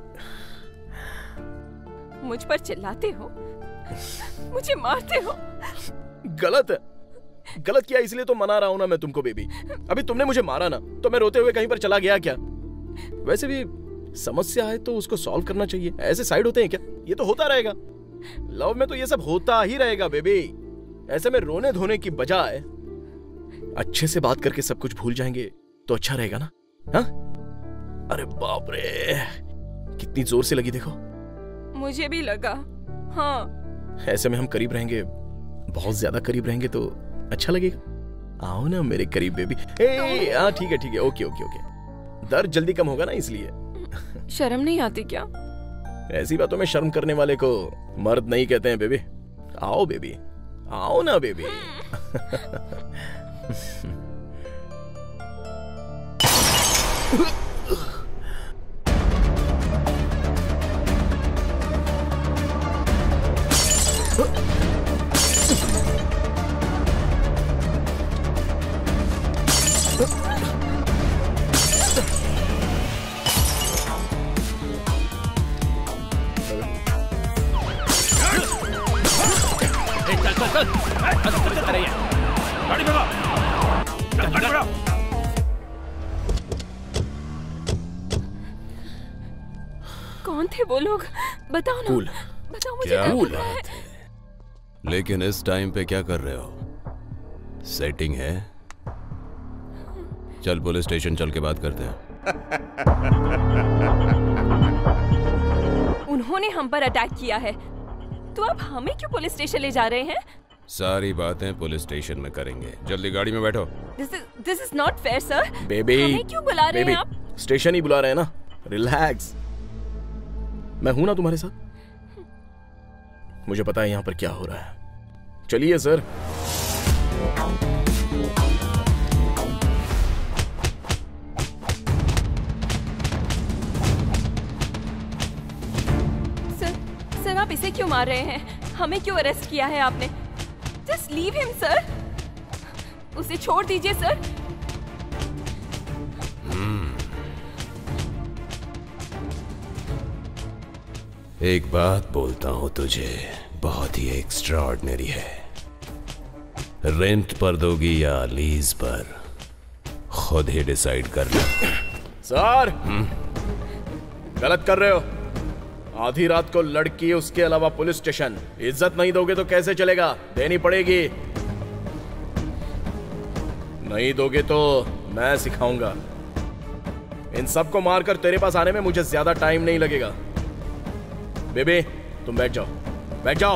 Speaker 17: मुझ पर चिल्लाते हो, मुझे मारते हो।
Speaker 7: गलत है, गलत किया इसलिए तो मना रहा हूं ना मैं तुमको बेबी। अभी तुमने मुझे मारा ना तो मैं रोते हुए कहीं पर चला गया क्या? वैसे भी समस्या है तो उसको सॉल्व करना चाहिए, ऐसे साइड होते हैं क्या? ये तो होता रहेगा, लव में तो ये सब होता ही रहेगा बेबी। ऐसे में रोने धोने की बजाय अच्छे से बात करके सब कुछ भूल जाएंगे तो अच्छा रहेगा ना? हाँ? अरे बाप रे, कितनी जोर से लगी देखो।
Speaker 17: मुझे भी लगा। हाँ,
Speaker 7: ऐसे में हम करीब रहेंगे, बहुत ज्यादा करीब रहेंगे तो अच्छा लगेगा। आओ ना मेरे करीब बेबी। ए, हाँ ठीक है ठीक है, ओके ओके ओके। दर्द जल्दी कम होगा ना इसलिए।
Speaker 17: शर्म नहीं आती क्या?
Speaker 7: ऐसी बातों में शर्म करने वाले को मर्द नहीं कहते हैं बेबी। आओ बेबी, आओ ना बेबी।
Speaker 17: कौन थे वो लोग? बताओ ना।
Speaker 1: कूल।
Speaker 17: बताओ मुझे।
Speaker 1: क्या
Speaker 17: क्या
Speaker 1: बात है? लेकिन इस टाइम पे क्या कर रहे हो? सेटिंग है? चल पुलिस स्टेशन चल के बात करते हैं।
Speaker 17: उन्होंने हम पर अटैक किया है तो अब हमें क्यों पुलिस स्टेशन ले जा रहे हैं?
Speaker 1: सारी बातें पुलिस स्टेशन में करेंगे। जल्दी गाड़ी में बैठो।
Speaker 17: This is this is not fair sir.
Speaker 7: Baby,
Speaker 17: हमें क्यों बुला रहे
Speaker 7: बेबी,
Speaker 17: हैं आप?
Speaker 7: स्टेशन ही बुला रहे हैं ना, रिलैक्स। मैं हूं ना तुम्हारे साथ, मुझे पता है यहां पर क्या हो रहा है। चलिए सर।
Speaker 17: सर, सर आप इसे क्यों मार रहे हैं? हमें क्यों अरेस्ट किया है आपने? जस्ट लीव हिम सर, उसे छोड़ दीजिए सर।
Speaker 1: एक बात बोलता हूं तुझे, बहुत ही एक्स्ट्राऑर्डिनरी है। रेंट पर दोगी या लीज पर, खुद ही डिसाइड कर लो।
Speaker 7: सर, गलत कर रहे हो। आधी रात को लड़की, उसके अलावा पुलिस स्टेशन। इज्जत नहीं दोगे तो कैसे चलेगा? देनी पड़ेगी। नहीं दोगे तो मैं सिखाऊंगा। इन सबको मारकर तेरे पास आने में मुझे ज्यादा टाइम नहीं लगेगा। बेबी, तुम बैठ जाओ, बैठ जाओ।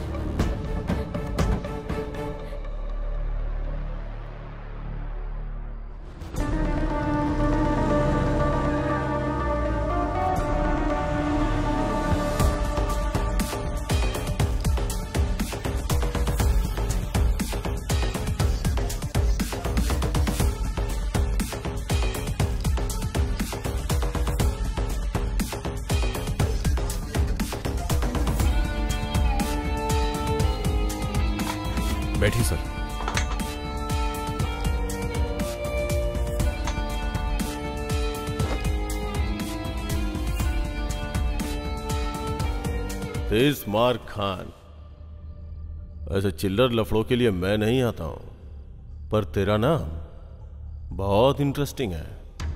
Speaker 1: बैठिए सर।
Speaker 11: तेज मार खान, ऐसे चिल्लर लफड़ों के लिए मैं नहीं आता हूं, पर तेरा नाम बहुत इंटरेस्टिंग है,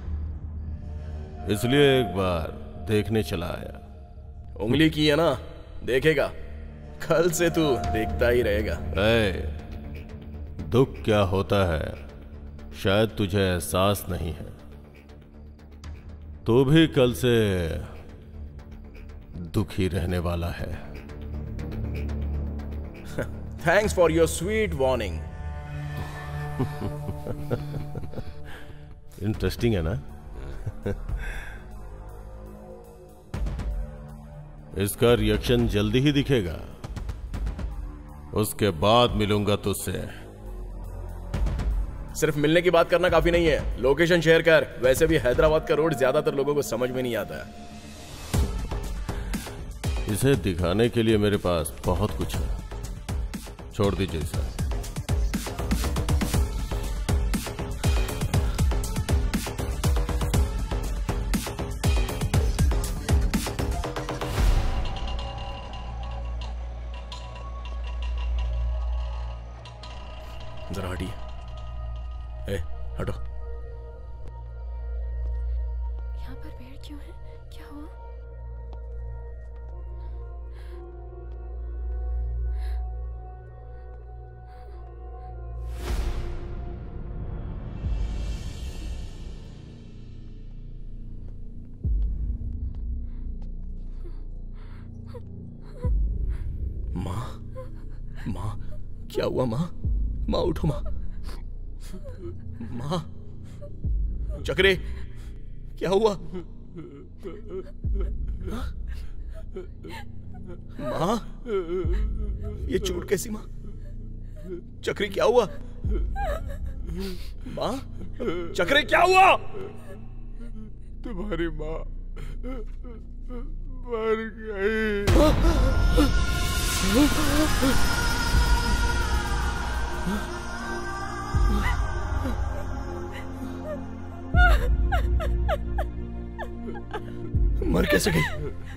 Speaker 11: इसलिए एक बार देखने चला आया।
Speaker 7: उंगली की है ना, देखेगा। कल से तू देखता ही रहेगा।
Speaker 11: ए, दुख क्या होता है शायद तुझे एहसास नहीं है। तू भी कल से दुखी रहने वाला है।
Speaker 7: Thanks for your sweet warning.
Speaker 11: Interesting है ना? इसका रिएक्शन जल्दी ही दिखेगा, उसके बाद मिलूंगा तुझसे।
Speaker 7: सिर्फ मिलने की बात करना काफी नहीं है, लोकेशन शेयर कर। वैसे भी हैदराबाद का रोड ज्यादातर लोगों को समझ में नहीं आता है।
Speaker 11: इसे दिखाने के लिए मेरे पास बहुत कुछ है, छोड़ दीजिए इसे।
Speaker 7: जरा हटिए। ए, हटो।
Speaker 17: यहाँ पर भीड़ क्यों है? क्या हुआ?
Speaker 7: माँ, माँ, क्या हुआ माँ? माँ उठो माँ। माँ, चक्रे, क्या हुआ? माँ, ये चोट कैसी माँ? चक्री क्या हुआ? माँ, चक्रे क्या हुआ?
Speaker 10: तुम्हारी माँ मर गई।
Speaker 7: मर कैसे गई?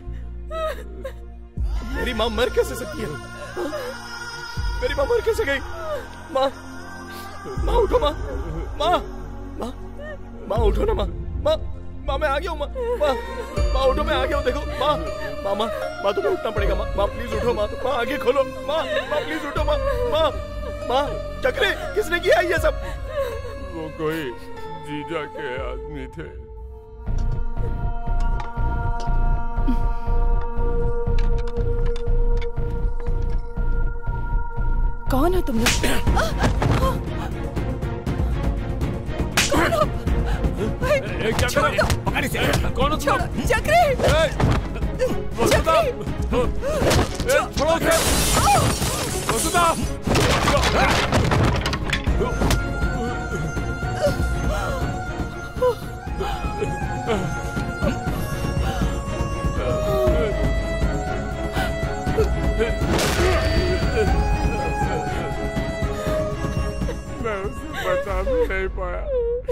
Speaker 7: मेरी माँ मर कैसे सकती है? मेरी माँ मर कैसे गई? माँ, माँ उठो माँ, माँ, माँ, माँ उठो ना माँ, माँ, माँ मैं आ गया हूँ माँ, माँ, माँ उठो मैं आ गया हूँ देखो माँ, माँ, माँ, माँ तुम्हें उठना पड़ेगा माँ, माँ प्लीज उठो माँ, माँ आगे खोलो माँ, माँ प्लीज उठो माँ, माँ, माँ, चक्रे किसने किया ये सब?
Speaker 10: वो कोई जीजा के आदमी थे।
Speaker 4: कौन हो तुम लोग? कौन हो? छोड़ दो।
Speaker 13: कौन हो तुम?
Speaker 4: चक्री!
Speaker 13: वसुधा! छोड़ो उसे! वसुधा!
Speaker 10: मैं उसे बचा भी नहीं पाया।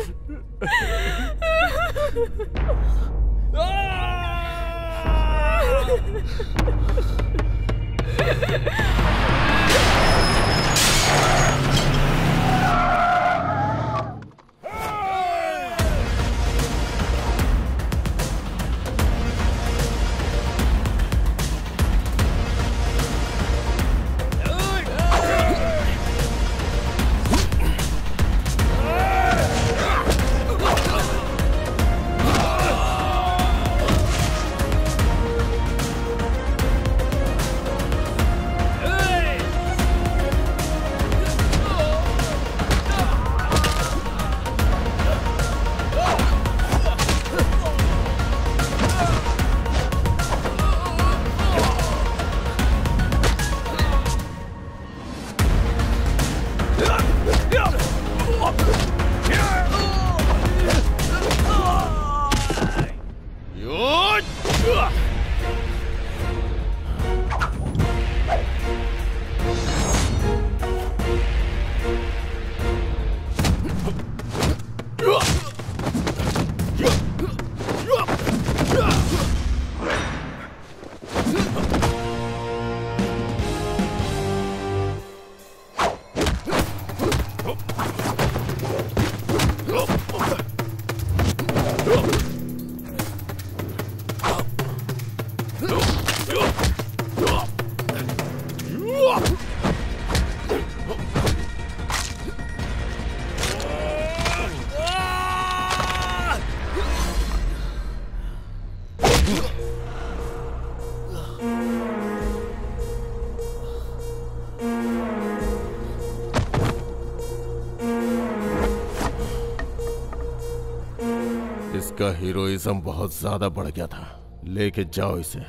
Speaker 11: इसका हीरोइज्म बहुत ज्यादा बढ़ गया था। लेके जाओ इसे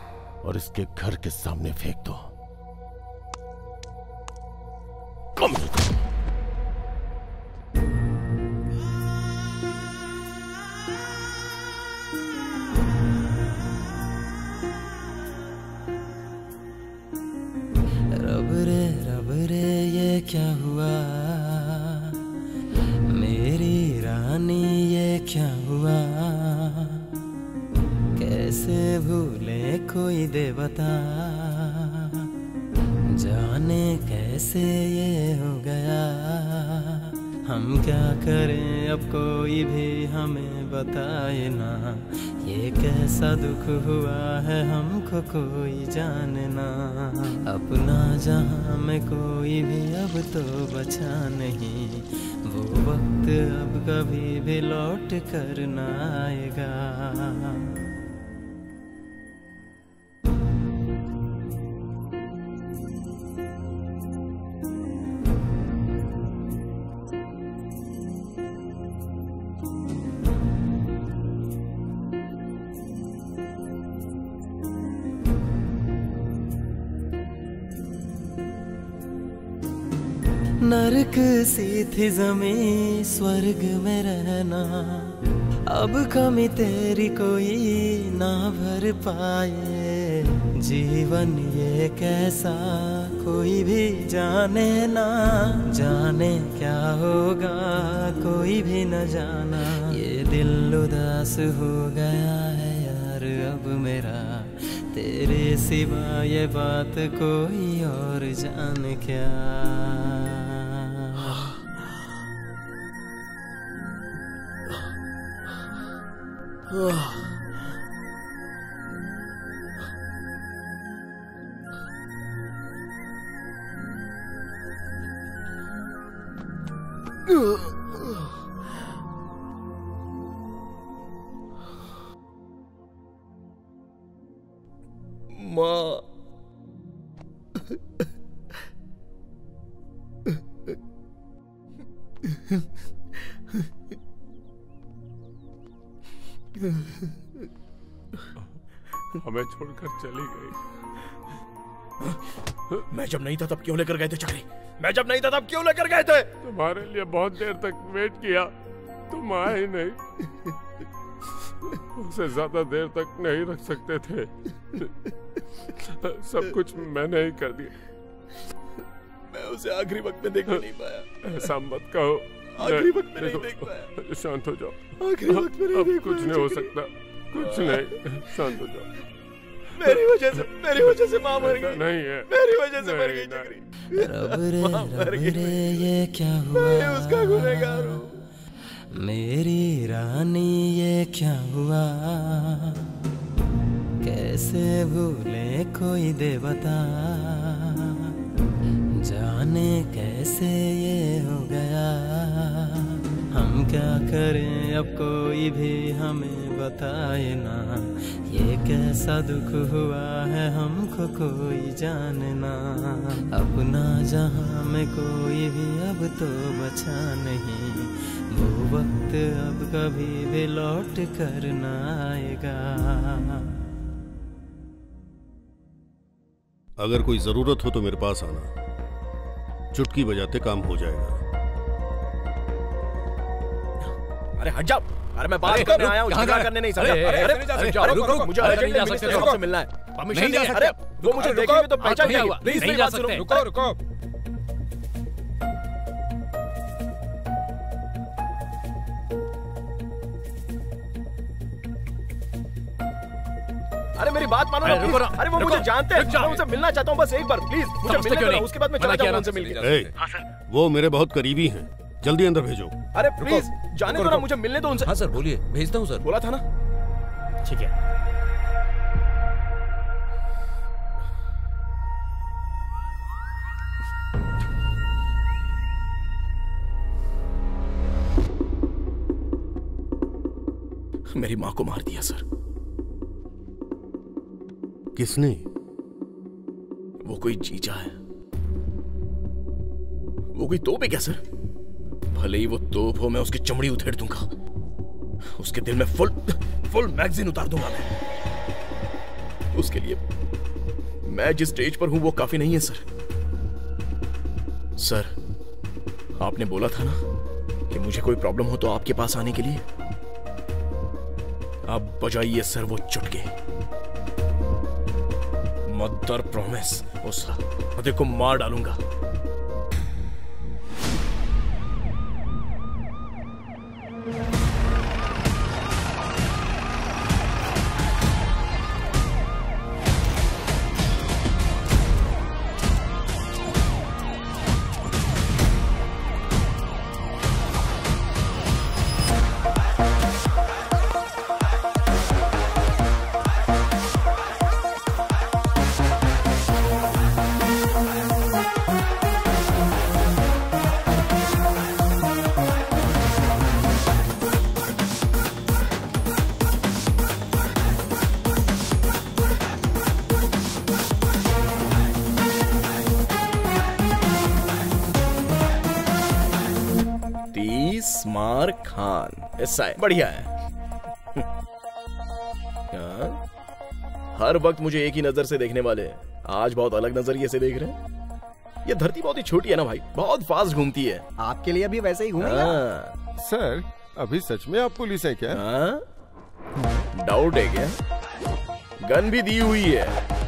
Speaker 11: और इसके घर के सामने फेंक दो। कम
Speaker 19: रब रे रब रे ये क्या हुआ, मेरी रानी ये क्या हुआ, कैसे भूले कोई दे बता, जाने कैसे ये हो गया, हम क्या करें अब कोई भी हमें बताए ना, ये कैसा दुख हुआ है हमको कोई जाने ना। अपना जहां में कोई भी अब तो बचा नहीं, वो वक्त अब कभी भी लौट कर ना आएगा। नरक सी थी ज़मीं स्वर्ग में रहना, अब कमी तेरी कोई ना भर पाए। जीवन ये कैसा कोई भी जाने ना, जाने क्या होगा कोई भी न जाना। ये दिल उदास हो गया है यार अब मेरा, तेरे सिवा ये बात कोई और जाने क्या।
Speaker 7: माँ,
Speaker 13: हमें छोड़कर चली गई।
Speaker 7: मैं जब नहीं था तब क्यों लेकर गए थे चक्री? मैं जब नहीं था तब क्यों लेकर गए थे?
Speaker 13: तुम्हारे लिए बहुत देर तक वेट किया, तुम आए नहीं। उसे ज्यादा देर तक नहीं रख सकते थे। सब कुछ मैंने ही कर दिया।
Speaker 7: मैं उसे आखिरी वक्त में देख नहीं पाया।
Speaker 13: ऐसा मत कहो।
Speaker 7: आखिरी वक्त में नहीं देख पाया।
Speaker 13: शांत हो जाओ।
Speaker 7: आखिरी वक्त में नहीं
Speaker 13: अब
Speaker 7: देख
Speaker 13: कुछ
Speaker 7: पाया,
Speaker 13: नहीं हो
Speaker 7: चक्री।
Speaker 13: सकता, कुछ नहीं। शांत हो जाओ।
Speaker 7: मेरी वजह से मेरी वजह से माँ मर गई।
Speaker 13: नहीं है,
Speaker 7: मेरी वजह से मर गई चक्री।
Speaker 19: रब रे
Speaker 7: माँ मर
Speaker 19: रब
Speaker 7: गई।
Speaker 19: रे ये क्या हुआ,
Speaker 7: मैं उसका गुनहगार हूँ।
Speaker 19: मेरी रानी ये क्या हुआ, कैसे भूले कोई दे बता। जाने कैसे ये हो गया, हम क्या करें अब कोई भी हमें बताए ना। ये कैसा दुख हुआ है हमको कोई जाने ना। अपना जहां में कोई भी अब तो बचा नहीं, वो वक्त अब कभी भी लौट कर ना आएगा।
Speaker 9: अगर कोई जरूरत हो तो मेरे पास आना, चुटकी बजाते काम हो जाएगा।
Speaker 7: अरे हट जाओ। अरे मैं बात करने आया हूँ, झगड़ा करने नहीं।
Speaker 2: अरे,
Speaker 7: अरे
Speaker 2: अरे, अरे,
Speaker 7: अरे
Speaker 2: जाओ,
Speaker 7: रुको,
Speaker 2: रुको,
Speaker 7: मुझे
Speaker 2: अरे,
Speaker 7: अर्जेंट
Speaker 2: नहीं जा
Speaker 7: मिनिस्टर
Speaker 2: सकते,
Speaker 7: साहब से मिलना है।
Speaker 2: परमिशन
Speaker 7: नहीं जा
Speaker 2: नहीं,
Speaker 7: सकते।
Speaker 2: अरे,
Speaker 7: वो मुझे
Speaker 2: रुको,
Speaker 7: देखेंगे तो
Speaker 2: रुको,
Speaker 7: पहचान
Speaker 2: नहीं
Speaker 7: जाएंगे।
Speaker 2: हुआ,
Speaker 7: प्लीज
Speaker 2: नहीं
Speaker 7: मेरी
Speaker 2: जा
Speaker 7: बात सुनो।
Speaker 2: सकते।
Speaker 7: रुको रुको। अरे मेरी बात मानो ना
Speaker 2: अरे, रुको
Speaker 7: प्लीज।
Speaker 2: ना,
Speaker 7: अरे वो
Speaker 2: रुको,
Speaker 7: मुझे जानते हैं,
Speaker 2: रुक जाओ।
Speaker 7: मैं उनसे मिलना चाहता हूँ बस एक बार प्लीज। मुझे
Speaker 2: समझते
Speaker 7: मिलने
Speaker 2: क्यों
Speaker 7: दो ना,
Speaker 2: नहीं?
Speaker 7: उसके बाद मैं
Speaker 2: मना
Speaker 7: चला
Speaker 2: किया
Speaker 7: जाऊंगा
Speaker 2: ना
Speaker 7: उनसे
Speaker 2: तुमसे
Speaker 7: मिलके।
Speaker 9: ए, वो मेरे बहुत करीबी हैं, जल्दी अंदर भेजो।
Speaker 7: अरे प्लीज जाने दो ना, मुझे मिलने दो उनसे।
Speaker 2: हाँ सर बोलिए, भेजता हूँ सर।
Speaker 7: बोला था ना।
Speaker 2: ठीक है।
Speaker 7: मेरी माँ को मार दिया सर।
Speaker 9: किसने?
Speaker 7: वो कोई जीजा है। वो कोई तोप है क्या सर? भले ही वो तोप हो, मैं उसकी चमड़ी उधेड़ दूंगा। उसके दिल में फुल फुल मैगजीन उतार दूंगा मैं। उसके लिए मैं जिस स्टेज पर हूं वो काफी नहीं है सर। सर आपने बोला था ना कि मुझे कोई प्रॉब्लम हो तो आपके पास आने के लिए। आप बजाइए सर वो चुटके। मदर प्रॉमिस उस राधे को मार डालूंगा। इस्मार खान ऐसा है, बढ़िया है। हर वक्त मुझे एक ही नजर से देखने वाले आज बहुत अलग नजरिए से देख रहे हैं। ये धरती बहुत ही छोटी है ना भाई, बहुत फास्ट घूमती है।
Speaker 2: आपके लिए भी वैसे ही घूमेगा।
Speaker 10: सर अभी सच में आप पुलिस है क्या?
Speaker 7: डाउट है क्या? गन भी दी हुई है।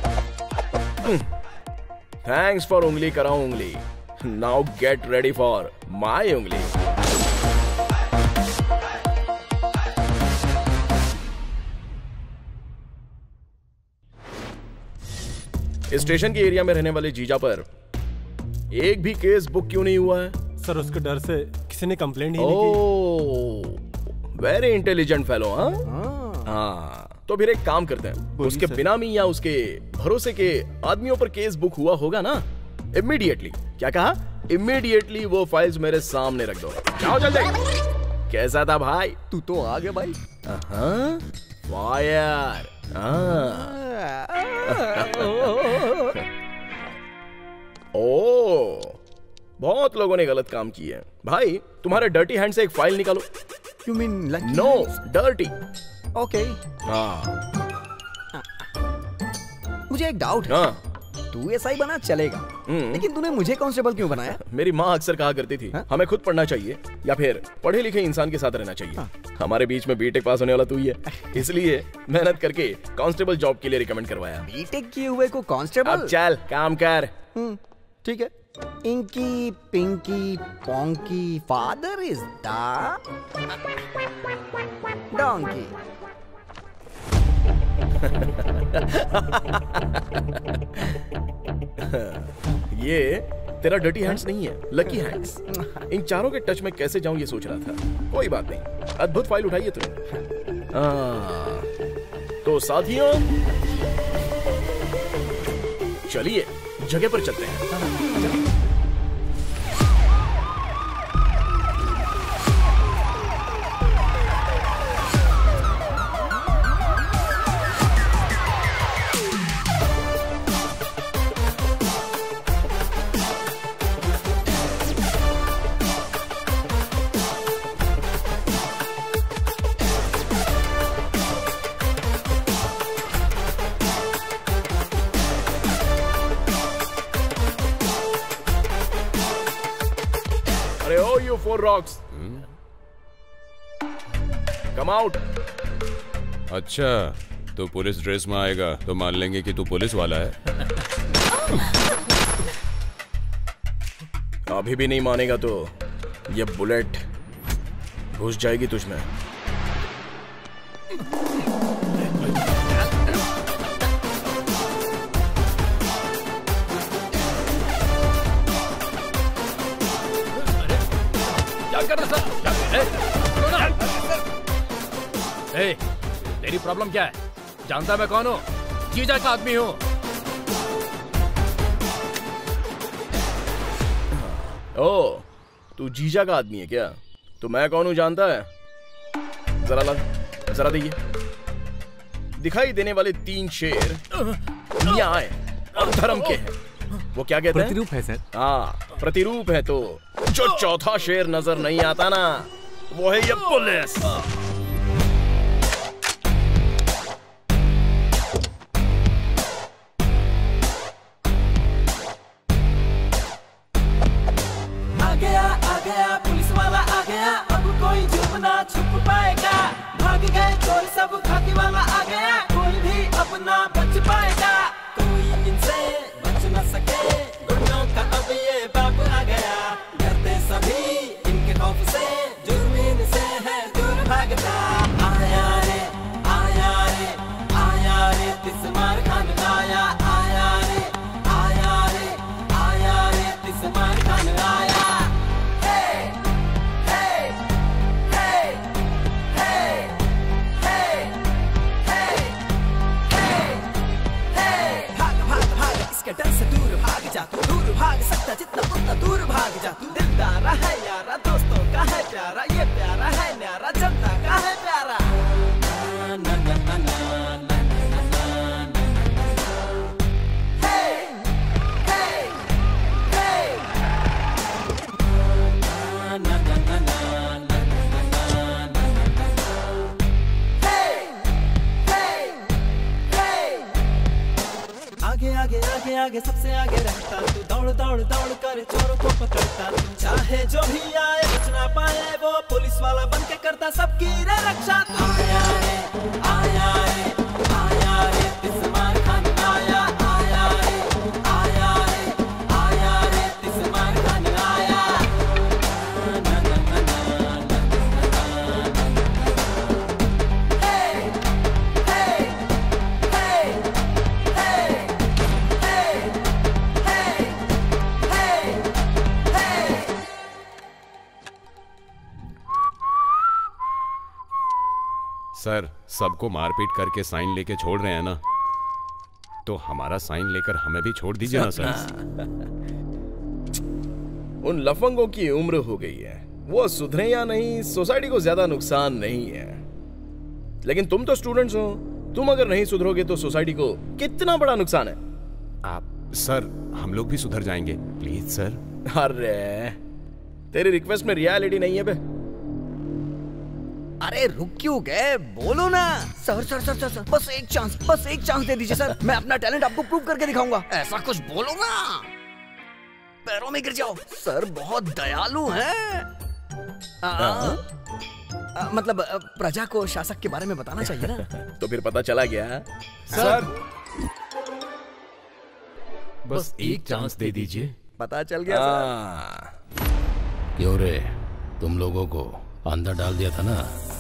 Speaker 7: थैंक्स फॉर उंगली कराऊं उंगली। Now get ready for my उंगली। स्टेशन के एरिया में रहने वाले जीजा पर एक भी केस बुक क्यों नहीं हुआ है?
Speaker 20: सर उसके डर से किसी ने कंप्लेंट ही नहीं की।
Speaker 7: Very intelligent fellow. हाँ तो फिर एक काम करते हैं, उसके बिनामी या उसके भरोसे के आदमियों पर केस बुक हुआ होगा ना, इमीडिएटली, क्या कहा, इमीडिएटली वो फाइल्स मेरे सामने रख दो। जाओ जल्दी। कैसा था भाई?
Speaker 2: तू तो आ गया भाई।
Speaker 7: हाँ फायर। ओ बहुत लोगों ने गलत काम किए हैं भाई। तुम्हारे डर्टी हैंड से एक फाइल निकालो।
Speaker 2: You mean lucky?
Speaker 7: No, dirty.
Speaker 2: Okay.
Speaker 7: हाँ।
Speaker 2: मुझे एक डाउट है।
Speaker 7: हाँ।
Speaker 2: तू एसआई बना चलेगा, लेकिन तूने मुझे कांस्टेबल क्यों बनाया?
Speaker 7: मेरी माँ अक्सर कहा करती थी हा? हमें खुद पढ़ना चाहिए या फिर पढ़े लिखे इंसान के साथ रहना चाहिए। हाँ। हमारे बीच में बीटेक पास होने वाला तू ही है, इसलिए मेहनत करके कांस्टेबल जॉब के लिए रिकमेंड करवाया।
Speaker 2: बीटेक किए हुए को कांस्टेबल?
Speaker 7: अब चल काम कर।
Speaker 2: ठीक है। Inky pinky ponky father is the donkey.
Speaker 7: ये तेरा डर्टी हैंड्स नहीं है, लकी हैंड्स। इन चारों के टच में कैसे जाऊं ये सोच रहा था। कोई बात नहीं, अद्भुत फाइल उठाइए तुमने। तो साथियों चलिए जगह पर चलते हैं। Four rocks. Come out.
Speaker 1: अच्छा तो पुलिस ड्रेस में आएगा तो मान लेंगे कि तू पुलिस वाला है।
Speaker 7: अभी भी नहीं मानेगा तो ये बुलेट घुस जाएगी तुझमें।
Speaker 8: ए, तेरी प्रॉब्लम क्या है? जानता मैं कौन हूँ? जीजा का आदमी हूँ।
Speaker 7: ओ, तू जीजा का आदमी है क्या? तो मैं कौन हूँ जानता है? जरा ला, जरा देखिए। दिखाई देने वाले तीन शेर न्याय और धर्म के हैं। वो क्या कहते हैं?
Speaker 8: प्रतिरूप है सर।
Speaker 7: हाँ, प्रतिरूप है। तो जो चौथा शेर नजर नहीं आता ना, वो है ये पुलिस।
Speaker 19: आ गया आ गया पुलिस वाला आ गया, अब कोई छुप ना छुप पाएगा। भाग गए चोर सब, खाकी वाला आ गया, कोई भी अपना बच पाएगा। कोई इनसे बच न सके, गुंडों का अब ये बाप आ गया। डरते सभी इनके खौफ से, जुर्म इनसे है दूर भागता। आया रे आया रे आया रे तिस्मार खान आया। आया रे आया रे आया रे तिस्मार खान आया। डर से दूर भाग जा तू, दूर भाग सकता जितना उतना दूर भाग जा तू। दिलदारा है यारा, दोस्तों का है प्यारा, ये प्यारा है न्यारा, जनता का है प्यारा। ना, ना, ना, ना, ना, ना, ना, ना, ना। Hey, hey, hey. ना, ना, ना, ना, ना, ना, ना, आगे आगे आगे आगे सबसे आगे रहता तू, दौड़ दौड़ दौड़ कर चोरों को पकड़ता तू, चाहे जो भी आए बच ना पाए वो, पुलिस वाला बन के करता सबकी रे रक्षा तू। आया रे आया रे आया रे तिस्मार खान आया, आया रे आया रे आया रे तिस्मार खान आया। ना ना ना ना ना हे हे हे हे हे हे हे।
Speaker 1: सर, सबको मारपीट करके साइन लेके छोड़ रहे हैं ना, तो हमारा साइन लेकर हमें भी छोड़ दीजिए ना सर।
Speaker 7: उन लफंगों की उम्र हो गई है, वो सुधरे या नहीं सोसाइटी को ज्यादा नुकसान नहीं है, लेकिन तुम तो स्टूडेंट्स हो, तुम अगर नहीं सुधरोगे तो सोसाइटी को कितना बड़ा नुकसान है।
Speaker 1: आप सर, हम लोग भी सुधर जाएंगे प्लीज सर।
Speaker 7: अरे तेरी रिक्वेस्ट में रियलिटी नहीं है बे।
Speaker 2: अरे रुक क्यों गए, बोलो ना। Sir sir sir sir sir बस एक चांस, बस एक चांस दे दीजिए सर, मैं अपना टैलेंट आपको प्रूव करके दिखाऊंगा। ऐसा कुछ बोलो ना, पैरों में गिर जाओ। सर बहुत दयालु हैं। आ, आ, मतलब आ, प्रजा को शासक के बारे में बताना चाहिए ना।
Speaker 7: तो फिर पता चला गया
Speaker 1: सर, बस एक चांस दे दीजिए।
Speaker 2: पता चल गया सर।
Speaker 6: क्यों रे, तुम लोगों को अंदर डाल दिया था ना,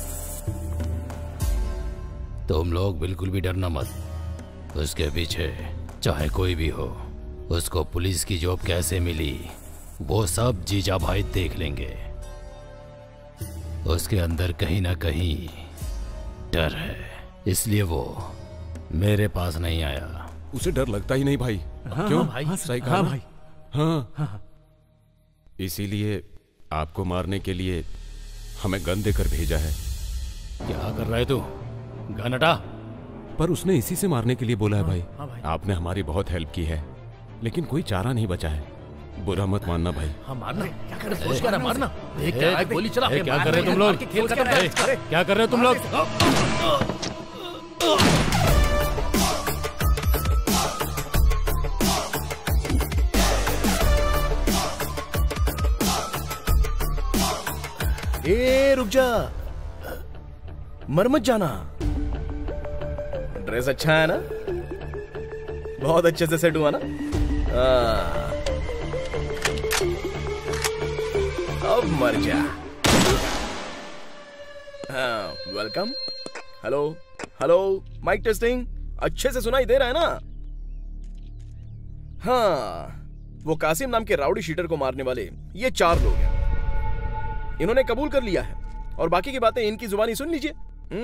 Speaker 6: तुम लोग बिल्कुल भी डरना मत। उसके पीछे चाहे कोई भी हो, उसको पुलिस की जॉब कैसे मिली वो सब जीजा भाई देख लेंगे। उसके अंदर कहीं ना कहीं डर है, इसलिए वो मेरे पास नहीं आया।
Speaker 1: उसे डर लगता ही नहीं भाई।
Speaker 8: हाँ,
Speaker 1: क्यों
Speaker 8: हाँ, भाई,
Speaker 1: सही कहा
Speaker 8: हाँ
Speaker 1: ना?
Speaker 8: भाई।
Speaker 1: हाँ,
Speaker 8: हाँ।
Speaker 1: इसीलिए आपको मारने के लिए हमें गन देकर भेजा है।
Speaker 6: क्या कर रहा है तू? गन हटा।
Speaker 1: पर उसने इसी से मारने के लिए बोला है भाई।
Speaker 8: हाँ भाई।
Speaker 1: आपने हमारी बहुत हेल्प की है, लेकिन कोई चारा नहीं बचा है। बुरा मत मानना भाई।
Speaker 8: हाँ मारना, क्या कर रहे हो? मारना।
Speaker 6: देख
Speaker 8: क्या है, गोली चला।
Speaker 6: क्या कर रहे हो तुम लोग?
Speaker 8: खेल खत्म कर।
Speaker 6: क्या कर रहे हो तुम लोग?
Speaker 7: ए रुक जा, मर मत जाना। ड्रेस अच्छा है ना, बहुत अच्छे से सेट हुआ ना। आ, अब मर जा। हाँ, welcome. Hello hello, mike testing, अच्छे से सुनाई दे रहा है ना? हाँ, वो कासिम नाम के राउडी शीटर को मारने वाले ये चार लोग हैं। इन्होंने कबूल कर लिया है और बाकी की बातें इनकी जुबानी सुन लीजिए।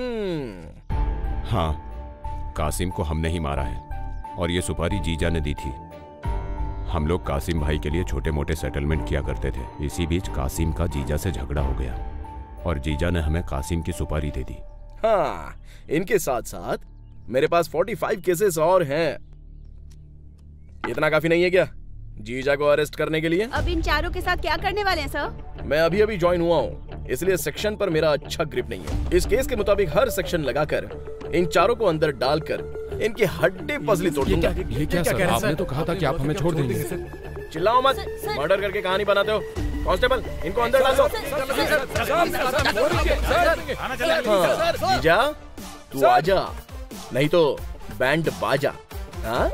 Speaker 1: हाँ, कासिम को हमने ही मारा है और ये सुपारी जीजा ने दी थी। हम लोग कासिम भाई के लिए छोटे मोटे सेटलमेंट किया करते थे। इसी बीच कासिम का जीजा से झगड़ा हो गया और जीजा ने हमें कासिम की सुपारी दे दी।
Speaker 7: हाँ, इनके साथ साथ मेरे पास पैंतालीस केसेस और हैं। इतना काफी नहीं है क्या जीजा को अरेस्ट करने के लिए?
Speaker 18: अब इन चारों के साथ क्या करने वाले हैं सर?
Speaker 7: मैं अभी अभी ज्वाइन हुआ हूँ, इसलिए सेक्शन पर मेरा अच्छा ग्रिप नहीं है। इस केस के मुताबिक हर सेक्शन लगाकर इन चारों को अंदर डालकर इनकी हड्डी पसली तोड़ दूंगा।
Speaker 1: ये क्या सर, आपने तो कहा था कि आप हमें छोड़ देंगे।
Speaker 7: चिल्लाओ मत, मर्डर करके कहानी बनाते हो। कांस्टेबल, इनको अंदर डाल दो। जीजा तू आजा, नहीं तो बैंड बाजा। हाँ,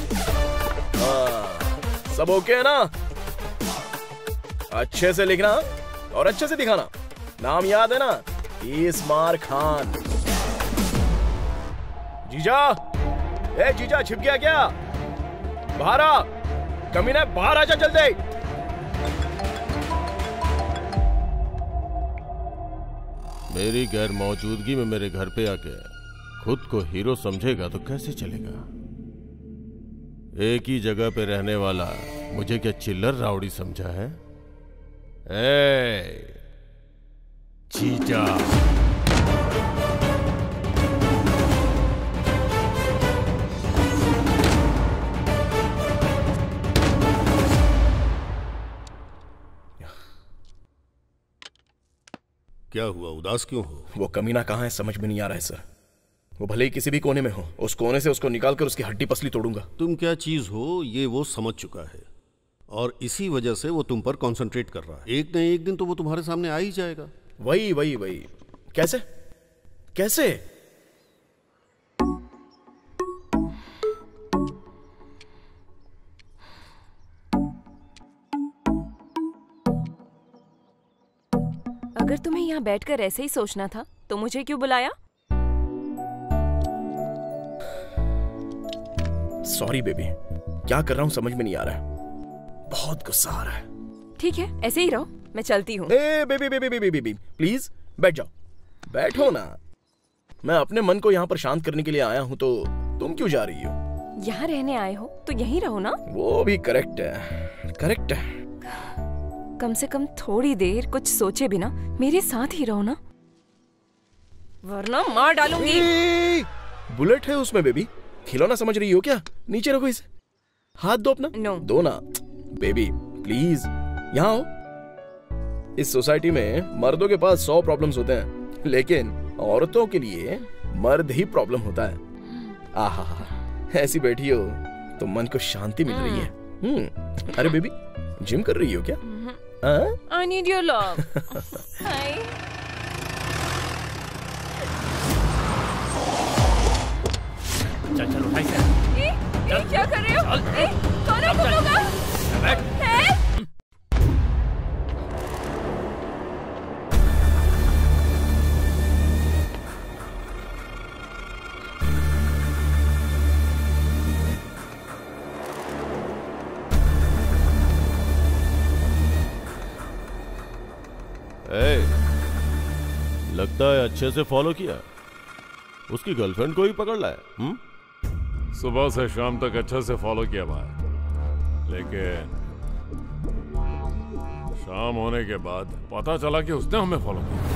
Speaker 7: सब ओके है ना? अच्छे से लिखना और अच्छे से दिखाना। नाम याद है ना? तीस्मार खान। जीजा, ए जीजा, छिप गया क्या? बाहर आ, कमीना, बाहर आजा जल्दी।
Speaker 11: मेरी गैर मौजूदगी में मेरे घर पे आके खुद को हीरो समझेगा तो कैसे चलेगा? एक ही जगह पे रहने वाला मुझे क्या चिल्लर राउडी समझा है? ए, जीजा,
Speaker 9: क्या हुआ, उदास क्यों हो?
Speaker 7: वो कमीना कहाँ है समझ में नहीं आ रहा है सर। वो भले ही किसी भी कोने में हो, उस कोने से उसको निकाल कर उसकी हड्डी पसली तोड़ूंगा।
Speaker 9: तुम क्या चीज हो ये वो समझ चुका है और इसी वजह से वो तुम पर कंसंट्रेट कर रहा है। एक न एक दिन तो वो तुम्हारे सामने आ ही जाएगा।
Speaker 7: वही वही वही। कैसे कैसे?
Speaker 17: अगर तुम्हें यहाँ बैठकर ऐसे ही सोचना था तो मुझे क्यों बुलाया?
Speaker 7: सॉरी बेबी, क्या कर रहा हूँ समझ में नहीं आ रहा है, बहुत गुस्सा आ रहा है।
Speaker 17: ठीक है, ऐसे ही रहो, मैं चलती हूँ।
Speaker 7: ए baby baby baby baby please बैठ जाओ, बैठो ना। मैं अपने मन को यहाँ पर शांत करने के लिए आया हूँ, तो तुम क्यों जा रही हो?
Speaker 17: यहाँ रहने आए हो तो यहीं रहो ना।
Speaker 7: वो भी करेक्ट है, करेक्ट है।
Speaker 17: कम से कम थोड़ी देर कुछ सोचे बिना मेरे साथ ही रहो ना, वरना मार डालूंगी।
Speaker 7: बुलेट है उसमें बेबी, खिलौना समझ रही हो क्या? नीचे रखो इसे, हाथ दो अपना।
Speaker 17: नो।
Speaker 7: दो ना बेबी प्लीज, यहाँ आओ। इस सोसाइटी में मर्दों के पास सौ प्रॉब्लम्स होते हैं, लेकिन औरतों के लिए मर्द ही प्रॉब्लम होता है। आहा, ऐसी बैठी हो तो मन को शांति मिल रही है। हम्म, अरे बेबी जिम कर रही हो क्या?
Speaker 17: I need your love. Hi.
Speaker 8: चल चल उठाई से।
Speaker 17: ए, ए, क्या कर रहे हो? ए, कौन है तुम लोग? है?
Speaker 11: ए, लगता है अच्छे से फॉलो किया, उसकी गर्लफ्रेंड को ही पकड़ लाया। हम्म?
Speaker 13: सुबह से शाम तक अच्छे से फॉलो किया भाई, लेकिन शाम होने के बाद पता चला कि उसने हमें फॉलो किया।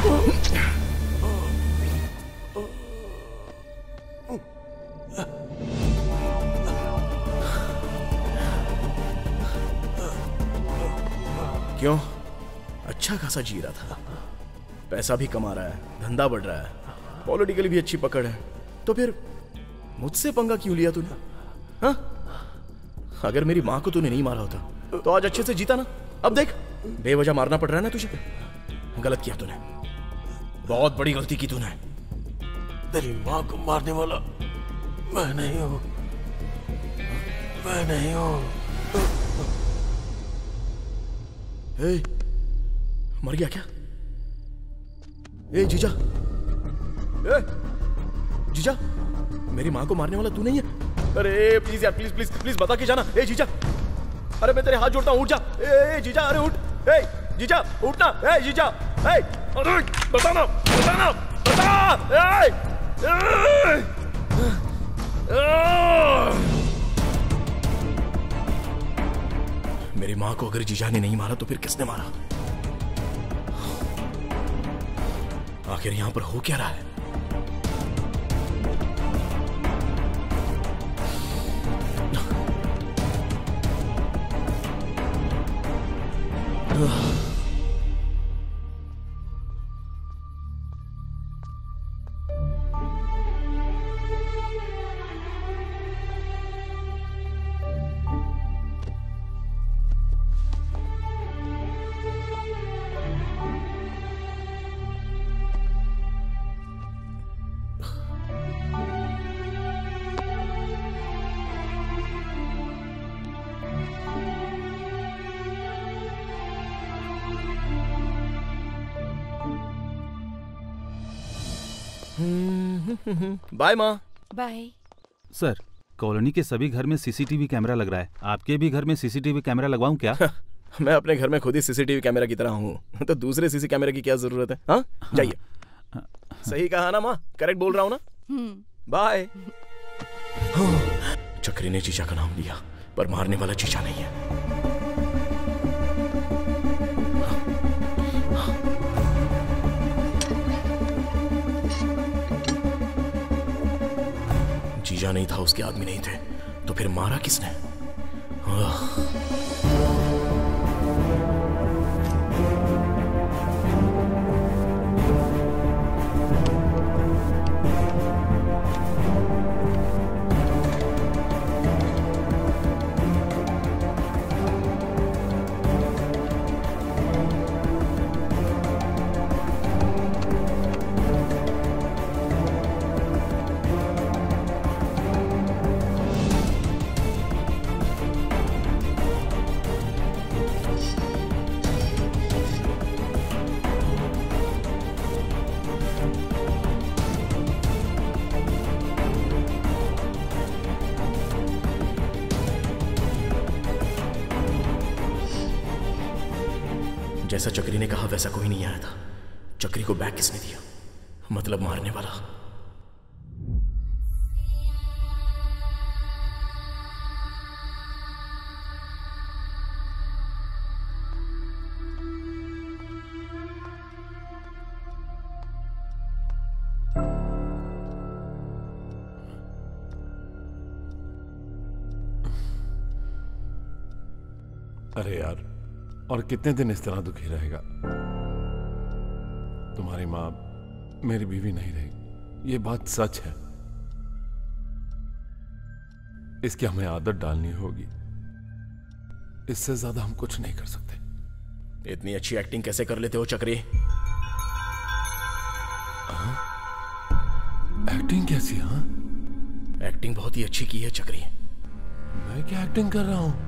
Speaker 7: क्यों? अच्छा खासा जी रहा था, पैसा भी कमा रहा है, धंधा बढ़ रहा है, पॉलिटिकली भी अच्छी पकड़ है, तो फिर मुझसे पंगा क्यों लिया तूने? हाँ? अगर मेरी माँ को तूने नहीं मारा होता तो आज अच्छे से जीता ना। अब देख, बेवजह मारना पड़ रहा है ना तुझे। गलत किया तूने, बहुत बड़ी गलती की तूने।
Speaker 11: तेरी माँ को मारने वाला मैं नहीं हूँ, मैं नहीं हूँ।
Speaker 7: ए, मर गया क्या? ए जीजा, ए जीजा, मेरी माँ को मारने वाला तू नहीं है? अरे प्लीज यार, प्लीज प्लीज प्लीज बता के जाना। ए जीजा, अरे मैं तेरे हाथ जोड़ता हूँ, उठ जा। ए जीजा, अरे उठ। ए जीजा, उठना। ए जीजा, ए अरे बताना, बताना, बता। ए, ए, मेरी माँ को अगर जीजा ने नहीं मारा तो फिर किसने मारा? आखिर यहां पर हो क्या रहा है? बाय माँ।
Speaker 15: बाय।
Speaker 5: सर, कॉलोनी के सभी घर में सीसीटीवी कैमरा लग रहा है, आपके भी घर में सीसीटीवी कैमरा लगवाऊं क्या?
Speaker 7: मैं अपने घर में खुद ही सीसीटीवी कैमरा की तरह हूँ, तो दूसरे सीसी कैमरे की क्या जरूरत है? हाँ, जाइए। सही कहा ना माँ? करेक्ट बोल रहा हूँ ना? बाय। चक्री ने चीचा का नाम लिया, पर मारने वाला चीचा नहीं है। जीजा नहीं था, उसके आदमी नहीं थे, तो फिर मारा किसने? जैसा चक्री ने कहा वैसा कोई नहीं आया था। चक्री को बैग किसने दिया? मतलब मारने वाला।
Speaker 13: अरे यार, और कितने दिन इस तरह दुखी रहेगा? तुम्हारी माँ मेरी बीवी नहीं रही, ये बात सच है। इसकी हमें आदत डालनी होगी, इससे ज्यादा हम कुछ नहीं कर सकते।
Speaker 7: इतनी अच्छी एक्टिंग कैसे कर लेते हो चक्री?
Speaker 13: एक्टिंग कैसी? हाँ,
Speaker 7: एक्टिंग बहुत ही अच्छी की है चक्री।
Speaker 13: मैं क्या एक्टिंग कर रहा हूं?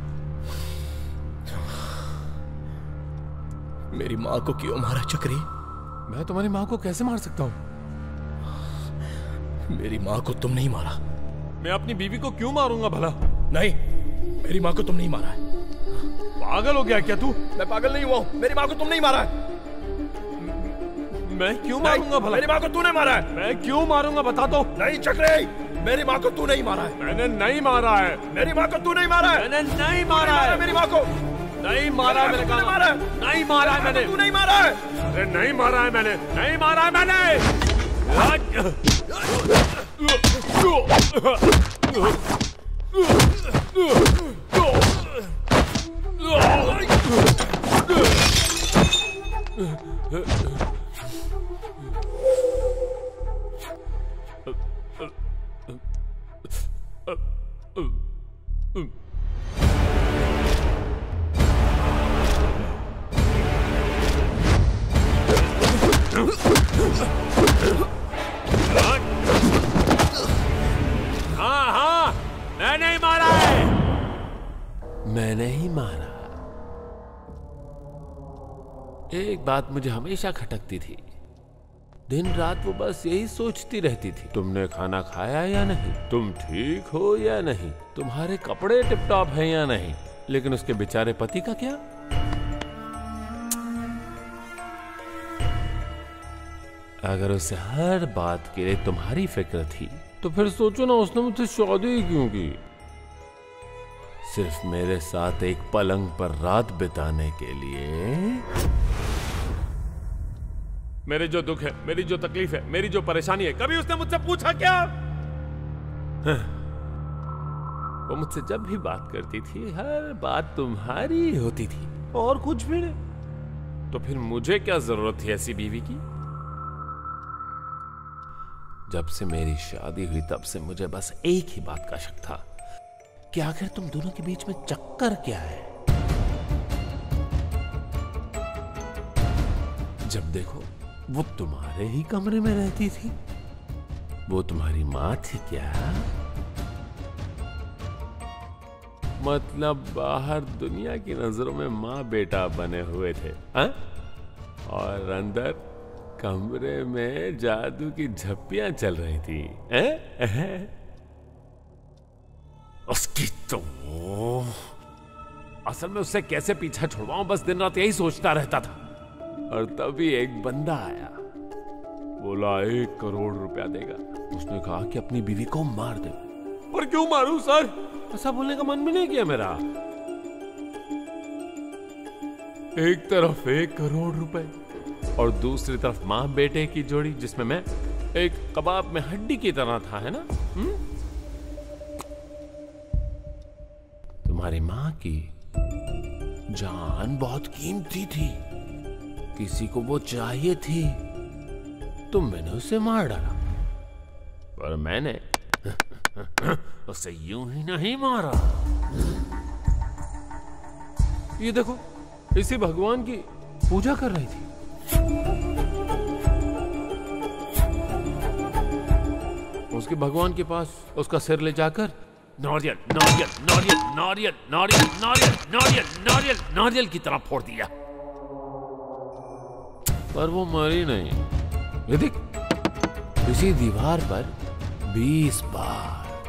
Speaker 7: मेरी माँ को क्यों मारा चक्री?
Speaker 13: मैं तुम्हारी माँ को कैसे मार सकता हूँ?
Speaker 7: मेरी माँ को तुम नहीं मारा।
Speaker 13: मैं अपनी बीवी को क्यों मारूंगा भला?
Speaker 7: नहीं, मेरी माँ को तुम नहीं मारा है।
Speaker 13: पागल हो गया क्या तू?
Speaker 7: मैं पागल नहीं हुआ हूँ, मेरी माँ को तुम नहीं मारा है।
Speaker 13: मैं क्यों मारूंगा भला?
Speaker 7: मेरी माँ को तूने मारा है।
Speaker 13: मैं क्यों मारूंगा बता दो।
Speaker 7: नहीं चक्री, मेरी माँ को तू नहीं मारा है।
Speaker 13: मैंने नहीं मारा है।
Speaker 7: मेरी माँ को तू नहीं मारा है।
Speaker 13: मैंने नहीं मारा है।
Speaker 7: मेरी माँ को
Speaker 13: नहीं मारा, मैंने कहा
Speaker 7: मारा है।
Speaker 13: नहीं मारा है मैंने।
Speaker 7: तू नहीं मारा है।
Speaker 13: अरे नहीं मारा है मैंने, नहीं मारा है मैंने। हाँ हाँ, मैंने ही मारा है, मैंने ही मारा। एक बात मुझे हमेशा खटकती थी, दिन रात वो बस यही सोचती रहती थी, तुमने खाना खाया या नहीं, तुम ठीक हो या नहीं, तुम्हारे कपड़े टिपटॉप हैं या नहीं, लेकिन उसके बेचारे पति का क्या? अगर उसे हर बात के लिए तुम्हारी फिक्र थी तो फिर सोचो ना, उसने मुझसे शादी क्यों की? सिर्फ मेरे साथ एक पलंग पर रात बिताने के लिए। मेरे जो दुख है, मेरी जो तकलीफ है, मेरी जो परेशानी है, कभी उसने मुझसे पूछा क्या? वो मुझसे जब भी बात करती थी हर बात तुम्हारी होती थी और कुछ भी नहीं। तो फिर मुझे क्या जरूरत थी ऐसी बीवी की? जब से मेरी शादी हुई तब से मुझे बस एक ही बात का शक था कि आखिर तुम दोनों के बीच में चक्कर क्या है। जब देखो वो तुम्हारे ही कमरे में रहती थी, वो तुम्हारी माँ थी क्या? मतलब बाहर दुनिया की नजरों में माँ बेटा बने हुए थे, हा? और अंदर कमरे में जादू की झप्पियां चल रही थी, हैं? उसकी तो असल में उससे कैसे पीछा छुड़वाऊं, बस दिन रात यही सोचता रहता था। और तभी एक बंदा आया, बोला एक करोड़ रुपया देगा। उसने कहा कि अपनी बीवी को मार दे। पर क्यों मारूं सर? ऐसा बोलने का मन भी नहीं किया मेरा। एक तरफ एक करोड़ रुपए और दूसरी तरफ मां बेटे की जोड़ी, जिसमें मैं एक कबाब में हड्डी की तरह था, है ना? हुँ? तुम्हारी मां की जान बहुत कीमती थी, किसी को वो चाहिए थी, तो मैंने उसे मार डाला। पर मैंने उसे यूं ही नहीं मारा। ये देखो, इसी भगवान की पूजा कर रही थी। उसके भगवान के पास उसका सिर ले जाकर नारियल नारियल नारियल नारियल नारियल नारियल नारियल नारियल नारियल की तरह फोड़ दिया। पर वो मरी नहीं। ये देख, इसी दीवार पर बीस बार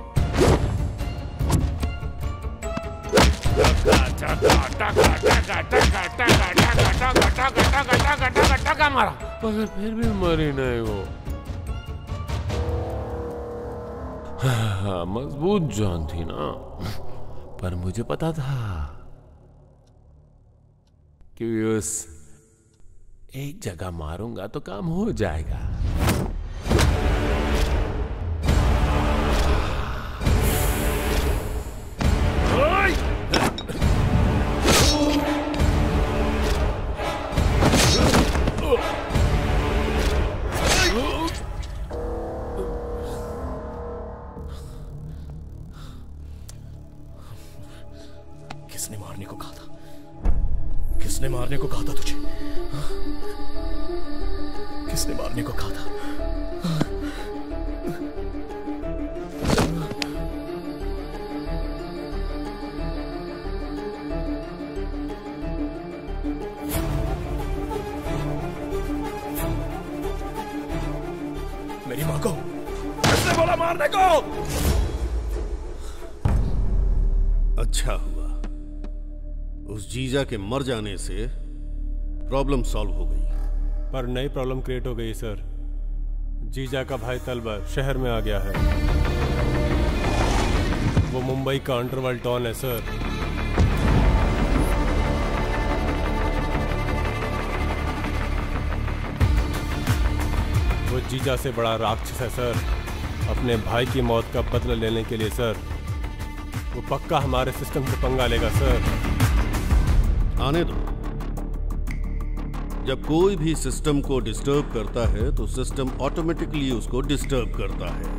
Speaker 13: मारा, मगर फिर भी मरी नहीं वो। हाँ, मजबूत जान थी ना। पर मुझे पता था कि उस एक जगह मारूंगा तो काम हो जाएगा।
Speaker 20: किसने मारने को कहा था? किसने मारने को कहा था तुझे? किसने मारने को कहा था? मेरी मां को किसने बोला मारने को?
Speaker 9: अच्छा हुआ उस जीजा के मर जाने से प्रॉब्लम सॉल्व हो गई।
Speaker 20: पर नई प्रॉब्लम क्रिएट हो गई सर। जीजा का भाई तलबर शहर में आ गया है। वो मुंबई का अंडरवर्ल्ड डॉन है सर। जीजा से बड़ा राक्षस है सर। अपने भाई की मौत का बदला लेने के लिए सर वो पक्का हमारे सिस्टम से पंगा लेगा सर।
Speaker 9: आने दो। जब कोई भी सिस्टम को डिस्टर्ब करता है तो सिस्टम ऑटोमेटिकली उसको डिस्टर्ब करता है।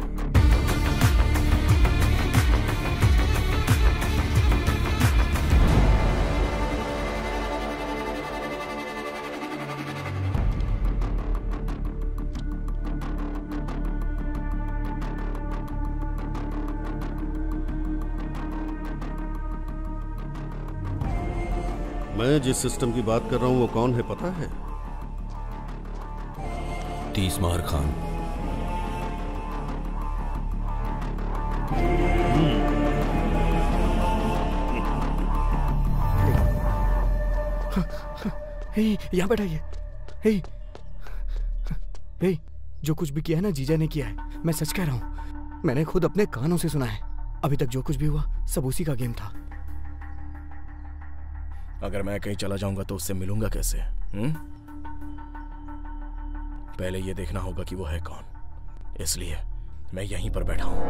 Speaker 9: मैं जिस सिस्टम की बात कर रहा हूं वो कौन है पता है?
Speaker 1: तीसमार खान।
Speaker 2: हे, यहाँ बैठाइए। हे, हे, जो कुछ भी किया है ना जीजा ने किया है। मैं सच कह रहा हूँ, मैंने खुद अपने कानों से सुना है। अभी तक जो कुछ भी हुआ सब उसी का गेम था।
Speaker 7: अगर मैं कहीं चला जाऊंगा तो उससे मिलूंगा कैसे? हुँ? पहले ये देखना होगा कि वो है कौन, इसलिए मैं यहीं पर बैठा हूं।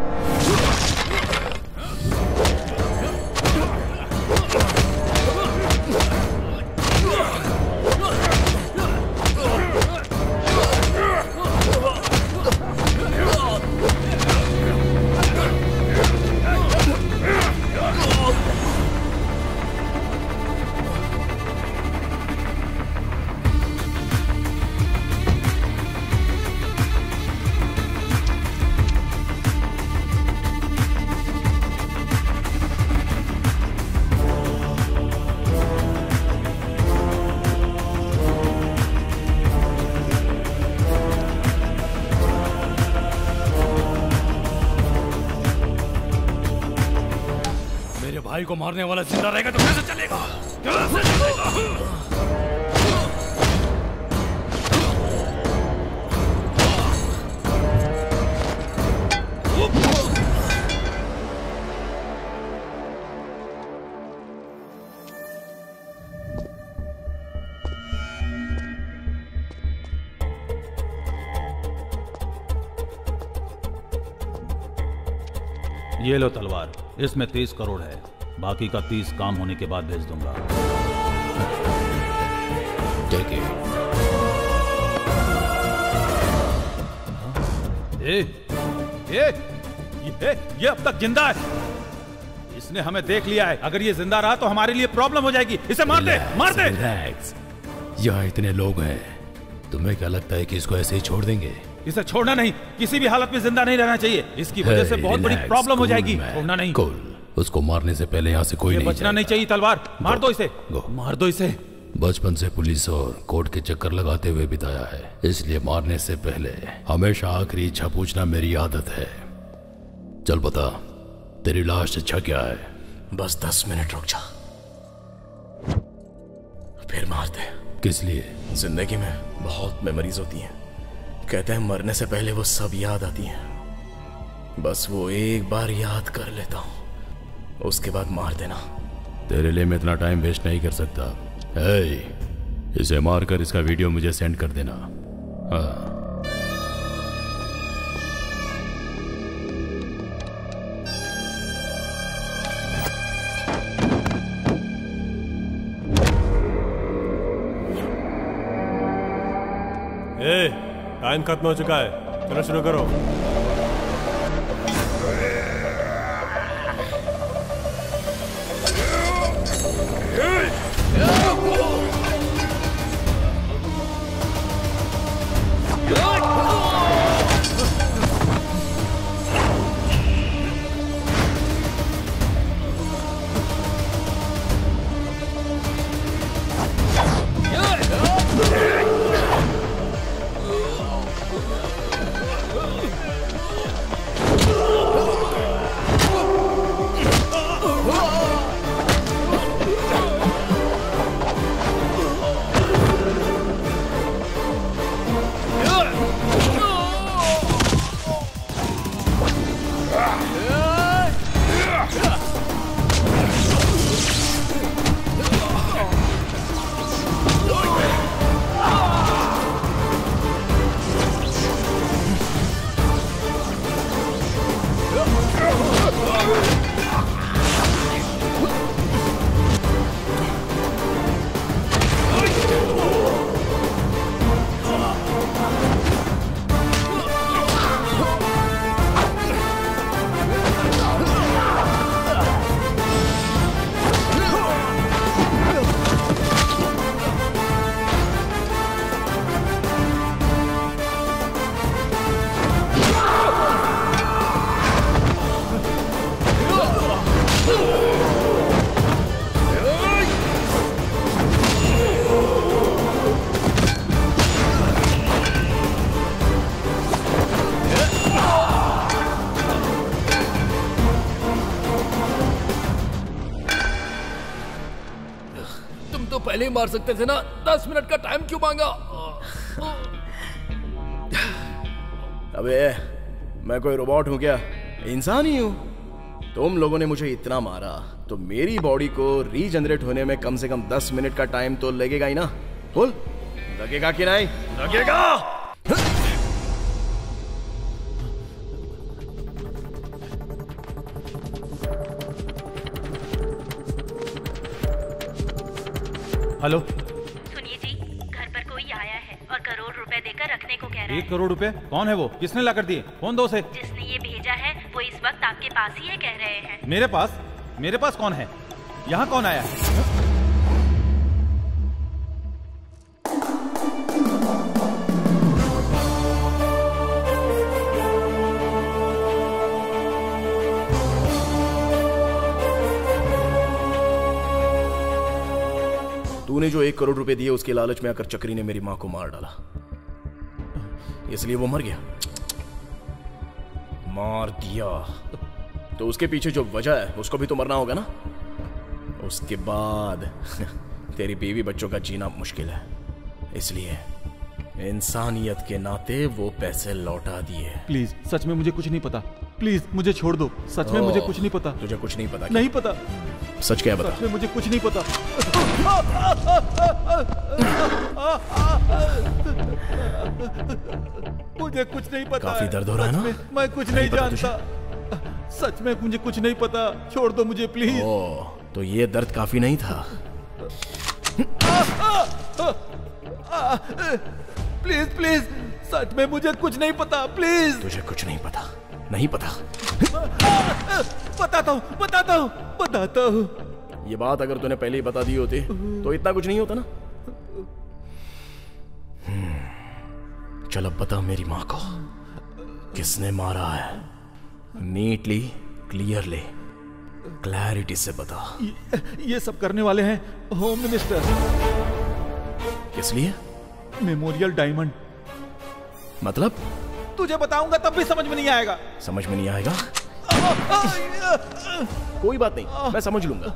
Speaker 14: भाई को मारने वाला जिंदा रहेगा तो कैसे चलेगा? कैसे चलेगा?
Speaker 5: ये लो तलवार, इसमें तीस करोड़ है, बाकी का तीस काम होने के बाद भेज दूंगा।
Speaker 6: ठीक है।
Speaker 5: ए, ए, ये, ये अब तक जिंदा है। इसने हमें देख लिया है। अगर ये जिंदा रहा तो हमारे लिए प्रॉब्लम हो जाएगी। इसे मार दे, मार दे।
Speaker 6: यहाँ इतने लोग हैं, तुम्हें क्या लगता है कि इसको ऐसे ही छोड़ देंगे?
Speaker 5: इसे छोड़ना नहीं, किसी भी हालत में जिंदा नहीं रहना चाहिए। इसकी वजह से बहुत बड़ी प्रॉब्लम हो जाएगी। छोड़ना नहीं।
Speaker 6: कूल। उसको मारने से पहले यहाँ से कोई
Speaker 5: ये
Speaker 6: नहीं
Speaker 5: बचना नहीं चाहिए। तलवार मार दो इसे, मार दो इसे।
Speaker 6: बचपन से पुलिस और कोर्ट के चक्कर लगाते हुए बिताया है, इसलिए मारने से पहले हमेशा आखिरी इच्छा पूछना मेरी आदत है। चल बता, तेरी लास्ट इच्छा क्या है?
Speaker 7: बस दस मिनट रुक जा, फिर मार दे।
Speaker 6: किस लिए?
Speaker 7: जिंदगी में बहुत मेमोरीज होती हैं, कहते हैं मरने से पहले वो सब याद आती हैं। बस वो एक बार याद कर लेता हूँ, उसके बाद मार देना।
Speaker 6: तेरे लिए मैं इतना टाइम वेस्ट नहीं कर सकता। hey, इसे मारकर इसका वीडियो मुझे सेंड कर देना। हाँ।
Speaker 20: ए, टाइम खत्म हो चुका है, चलो शुरू करो।
Speaker 8: मार सकते थे ना, दस मिनट का टाइम क्यों मांगा?
Speaker 7: अबे मैं कोई रोबोट हूँ क्या? इंसान ही हूँ। तुम लोगों ने मुझे इतना मारा तो मेरी बॉडी को रीजनरेट होने में कम से कम दस मिनट का टाइम तो लगेगा ही ना। बोल, लगेगा कि नहीं? लगेगा।
Speaker 5: हेलो,
Speaker 15: सुनिए जी, घर पर कोई आया है और करोड़ रुपए देकर रखने को कह रहा है।
Speaker 5: एक करोड़ रुपए? कौन है वो? किसने ला कर दिए? फोन दो उसे।
Speaker 15: जिसने ये भेजा है वो इस वक्त आपके पास ही है, कह रहे हैं।
Speaker 5: मेरे पास? मेरे पास कौन है? यहाँ कौन आया है?
Speaker 7: तूने जो एक करोड़ रुपए दिए उसके लालच में आकर चक्री ने मेरी मां को मार डाला, इसलिए वो मर गया। मार दिया तो उसके पीछे जो वजह है उसको भी तो मरना होगा ना। उसके बाद तेरी बीवी बच्चों का जीना मुश्किल है, इसलिए इंसानियत के नाते वो पैसे लौटा दिए।
Speaker 5: प्लीज, सच में मुझे कुछ नहीं पता। प्लीज मुझे छोड़ दो। सच में मुझे कुछ नहीं पता।
Speaker 7: तुझे कुछ नहीं पता?
Speaker 5: नहीं पता।
Speaker 7: सच क्या बता?
Speaker 5: सच में मुझे कुछ नहीं पता। मुझे कुछ नहीं पता।
Speaker 7: काफी दर्द हो रहा है ना?
Speaker 5: मैं कुछ नहीं जानता। सच में मुझे कुछ नहीं पता। छोड़ दो मुझे प्लीज।
Speaker 7: ओ, तो ये दर्द काफी नहीं था।
Speaker 5: प्लीज प्लीज, सच में मुझे कुछ नहीं पता। प्लीज।
Speaker 7: तुझे कुछ नहीं पता? नहीं पता?
Speaker 5: बताता हूँ, बताता हूँ, बताता हूँ।
Speaker 7: ये बात अगर तूने पहले ही बता दी होती तो इतना कुछ नहीं होता ना। चल अब बता मेरी माँ को किसने मारा है। नीटली, क्लियरली, क्लैरिटी से बता।
Speaker 5: ये, ये सब करने वाले हैं होम मिनिस्टर।
Speaker 7: किस लिए?
Speaker 5: Memorial diamond.
Speaker 7: मतलब?
Speaker 5: तुझे बताऊंगा तब भी समझ में नहीं आएगा।
Speaker 7: समझ में नहीं आएगा? कोई बात नहीं, मैं समझ लूंगा।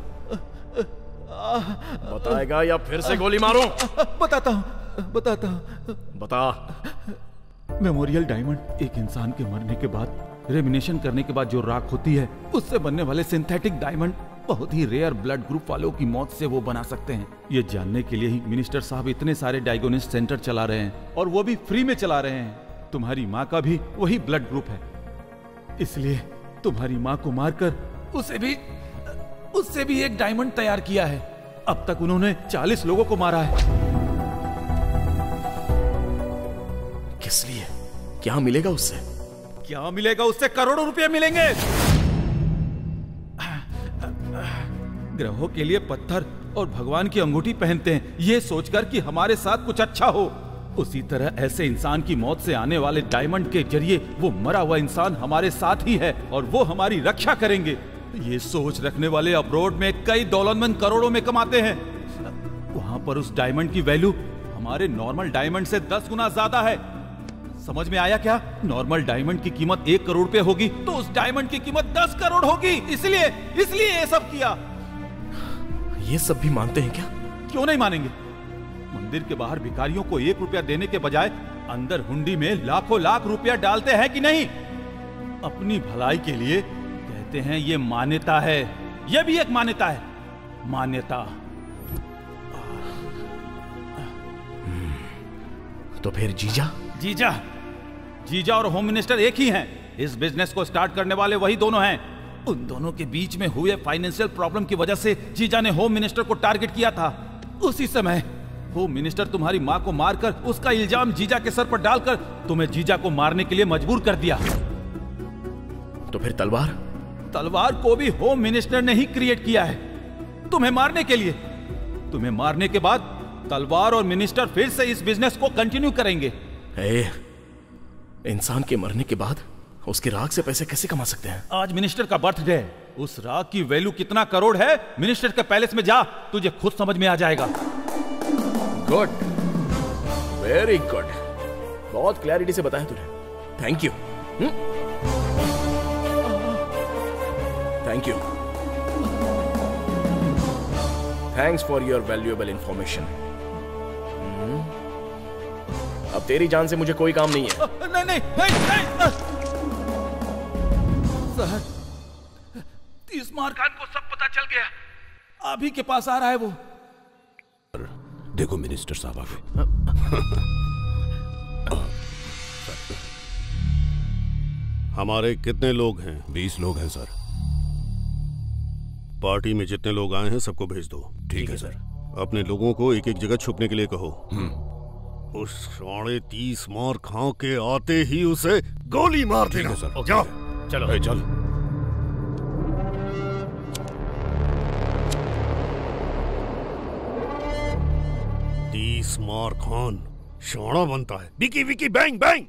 Speaker 7: बताएगा या फिर से गोली मारूं?
Speaker 5: बताता हूं, बताता हूं।
Speaker 7: बता।
Speaker 5: मेमोरियल डायमंड एक इंसान के मरने के बाद, रेमिनेशन करने के बाद जो राख होती है, उससे बनने वाले सिंथेटिक डायमंड बहुत ही रेयर ब्लड ग्रुप वालों की मौत से वो बना सकते हैं। ये जानने के लिए ही मिनिस्टर साहब इतने सारे डायग्नोसिस सेंटर चला रहे हैं, और वो भी फ्री में चला रहे हैं। तुम्हारी माँ का भी वही ब्लड ग्रुप है, इसलिए तुम्हारी माँ को मारकर उसे भी उससे भी एक डायमंड तैयार किया है। अब तक उन्होंने चालीस लोगों को मारा है।
Speaker 7: किस लिए? क्या मिलेगा उससे?
Speaker 5: क्या मिलेगा उससे? करोड़ों रुपए मिलेंगे। ग्रहों के लिए पत्थर और भगवान की अंगूठी पहनते हैं, ये सोचकर कि हमारे साथ कुछ अच्छा हो। उसी तरह ऐसे इंसान की मौत से आने वाले डायमंड के जरिए वो मरा हुआ इंसान हमारे साथ ही है और वो हमारी रक्षा करेंगे। ये सोच रखने वाले अब्रोड में कई दौलतमंद करोड़ों में कमाते हैं। वहां पर उस डायमंड की वैल्यू हमारे नॉर्मल डायमंड से दस गुना ज्यादा है। समझ में आया क्या? नॉर्मल डायमंड की कीमत एक करोड़ रुपए होगी तो उस डायमंड की कीमत दस करोड़ होगी। इसलिए इसलिए ये सब किया।
Speaker 7: ये सब भी मानते हैं क्या?
Speaker 5: क्यों नहीं मानेंगे? मंदिर के बाहर भिखारियों को एक रुपया देने के बजाय अंदर हुंडी में लाखों लाख रुपया डालते हैं कि नहीं? अपनी भलाई के लिए कहते हैं ये मान्यता है। ये भी एक मान्यता है, मान्यता।
Speaker 7: तो फिर जीजा?
Speaker 5: जीजा जीजा और होम मिनिस्टर एक ही हैं। इस बिजनेस को स्टार्ट करने वाले वही दोनों हैं। उन दोनों के बीच में हुए फाइनेंशियल प्रॉब्लम की वजह से जीजा ने होम मिनिस्टर को टारगेट किया था। उसी समय होम मिनिस्टर तुम्हारी मां को मारकर उसका इल्जाम जीजा के सर पर डालकर तुम्हें जीजा को मारने के लिए मजबूर कर दिया।
Speaker 7: तो फिर तलवार?
Speaker 5: तलवार को भी होम मिनिस्टर ने ही क्रिएट किया है तुम्हें मारने के लिए। तुम्हें मारने के बाद तलवार और मिनिस्टर फिर से इस बिजनेस को कंटिन्यू करेंगे।
Speaker 7: ए, इंसान के मरने के बाद उसके राख से पैसे कैसे कमा सकते हैं?
Speaker 5: आज मिनिस्टर का बर्थडे है। उस राख की वैल्यू कितना करोड़ है, मिनिस्टर के पैलेस में जा, तुझे खुद समझ में आ जाएगा।
Speaker 7: गुड, वेरी गुड, बहुत क्लैरिटी से बताया तूने। Thank you. Thank you thanks for your valuable information. अब तेरी जान से मुझे कोई काम नहीं है।
Speaker 5: नहीं नहीं नहीं नहीं सर, तीसमार खान को सब पता चल गया, अभी के पास आ रहा है वो।
Speaker 1: देखो मिनिस्टर साहब आ गए।
Speaker 9: हमारे कितने लोग हैं?
Speaker 1: बीस लोग हैं सर।
Speaker 9: पार्टी में जितने लोग आए हैं सबको भेज दो।
Speaker 1: ठीक है सर।
Speaker 9: अपने लोगों को एक एक जगह छुपने के लिए कहो। उस साढ़े तीस मार खां के आते ही उसे गोली मार देना।
Speaker 1: सर
Speaker 9: जाओ
Speaker 7: चलो
Speaker 1: चल।
Speaker 9: तीस मार खान शाना बनता है। Vicky Vicky bang bang.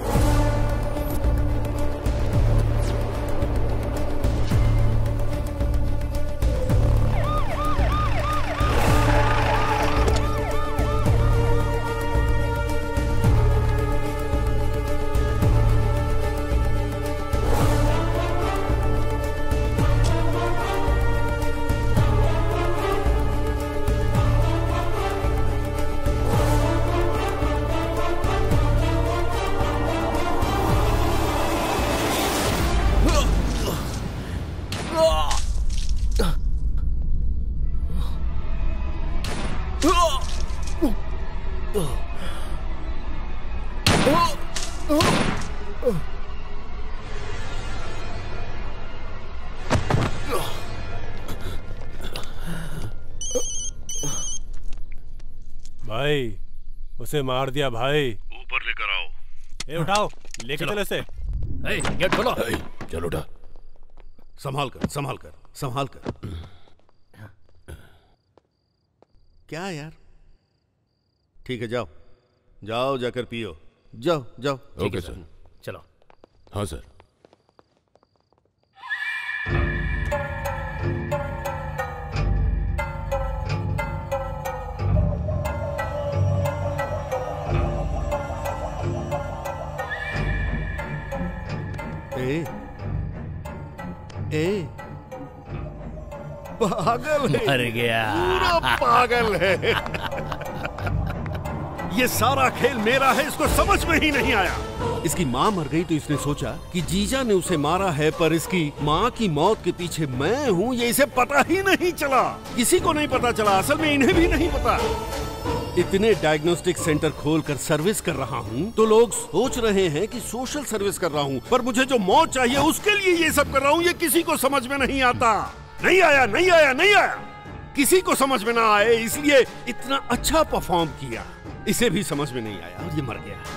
Speaker 20: भाई उसे मार दिया भाई।
Speaker 9: ऊपर लेकर आओ।
Speaker 20: ए उठाओ, लेके चलो इसे।
Speaker 7: गेट खोलो।
Speaker 1: चलो उठा।
Speaker 9: संभाल कर संभाल कर संभाल कर। क्या यार? ठीक है जाओ जाओ जाकर पियो। जाओ जाओ।
Speaker 1: Okay sir.
Speaker 7: चलो।
Speaker 1: हाँ सर।
Speaker 9: ए, ए, पागल है।
Speaker 7: मर गया।
Speaker 9: पूरा पागल है। ये सारा खेल मेरा है, इसको समझ में ही नहीं आया। इसकी माँ मर गई तो इसने सोचा कि जीजा ने उसे मारा है, पर इसकी माँ की मौत के पीछे मैं हूँ ये इसे पता ही नहीं चला। किसी को नहीं पता चला, असल में इन्हें भी नहीं पता। इतने डायग्नोस्टिक सेंटर खोलकर सर्विस कर रहा हूँ तो लोग सोच रहे हैं कि सोशल सर्विस कर रहा हूँ, पर मुझे जो मौत चाहिए उसके लिए ये सब कर रहा हूँ। ये किसी को समझ में नहीं आता। नहीं आया नहीं आया नहीं आया। किसी को समझ में ना आए इसलिए इतना अच्छा परफॉर्म किया। इसे भी समझ में नहीं आया और ये मर गया।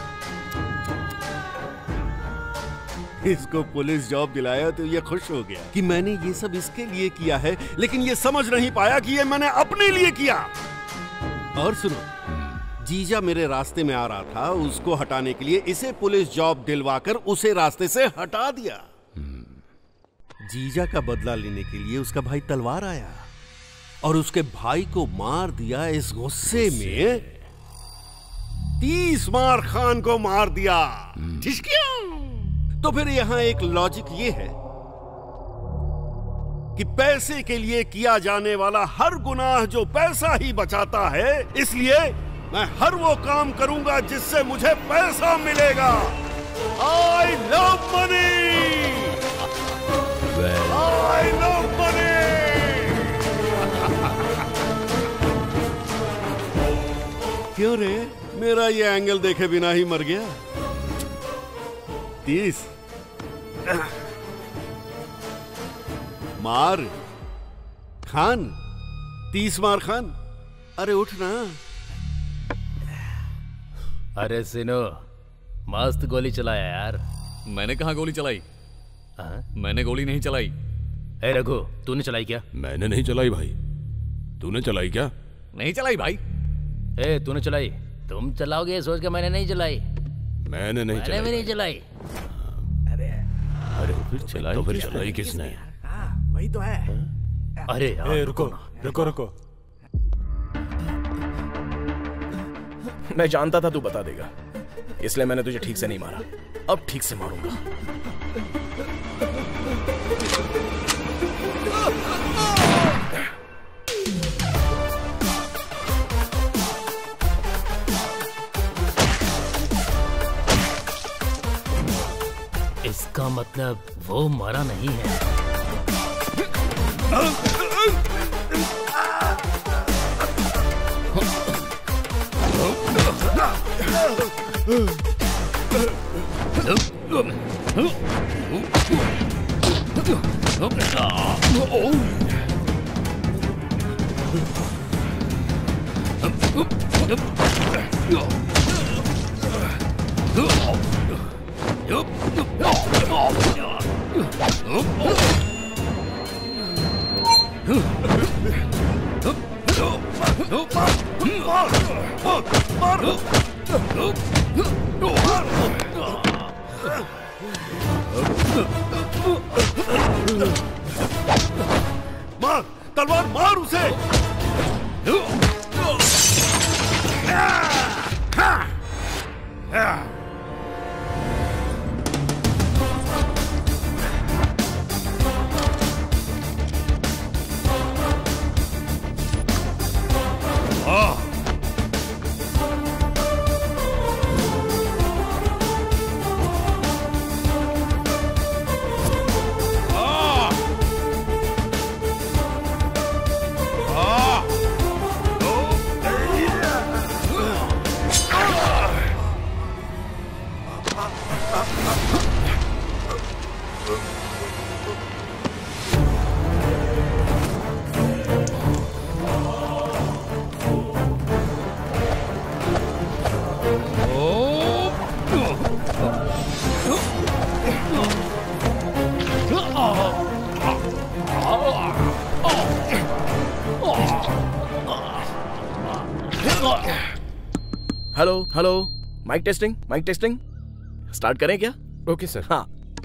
Speaker 9: इसको पुलिस जॉब दिलाया तो ये खुश हो गया कि मैंने ये सब इसके लिए किया है, लेकिन ये समझ नहीं पाया कि ये मैंने अपने लिए किया। और सुनो, जीजा मेरे रास्ते में आ रहा था, उसको हटाने के लिए इसे पुलिस जॉब दिलवाकर उसे रास्ते से हटा दिया। जीजा का बदला लेने के लिए उसका भाई तलवार आया और उसके भाई को मार दिया। इस गुस्से में तीस मार खान को मार दिया। तो फिर यहाँ एक लॉजिक ये है कि पैसे के लिए किया जाने वाला हर गुनाह जो पैसा ही बचाता है, इसलिए मैं हर वो काम करूंगा जिससे मुझे पैसा मिलेगा। I love money. I love money. क्यों रे, मेरा ये एंगल देखे बिना ही मर गया। तीस मार खान, तीस मार खान। अरे उठ ना।
Speaker 12: अरे सिनो, मस्त गोली चलाया यार।
Speaker 14: मैंने कहा गोली चलाई?
Speaker 12: हाँ?
Speaker 14: मैंने गोली नहीं चलाई।
Speaker 12: ए रघु, तूने चलाई क्या?
Speaker 1: मैंने नहीं चलाई भाई। तूने चलाई क्या?
Speaker 14: नहीं चलाई भाई।
Speaker 12: ए तूने चलाई? तुम चलाओगे ये सोच के मैंने नहीं चलाई।
Speaker 1: मैंने नहीं
Speaker 12: चलाई। मैंने भी नहीं चलाई।
Speaker 1: अरे अरे फिर चलाई तो फिर चलाई किसने?
Speaker 2: वही तो है।
Speaker 12: अरे यार
Speaker 20: ए, रुको रुको रुको।
Speaker 7: मैं जानता था तू बता देगा, इसलिए मैंने तुझे ठीक से नहीं मारा। अब ठीक से मारूंगा।
Speaker 12: इसका मतलब वो मरा नहीं है।
Speaker 9: मार, तलवार मार उसे।
Speaker 7: Hello hello, mike testing, mike testing. Start करें क्या?
Speaker 13: Okay sir.
Speaker 7: हाँ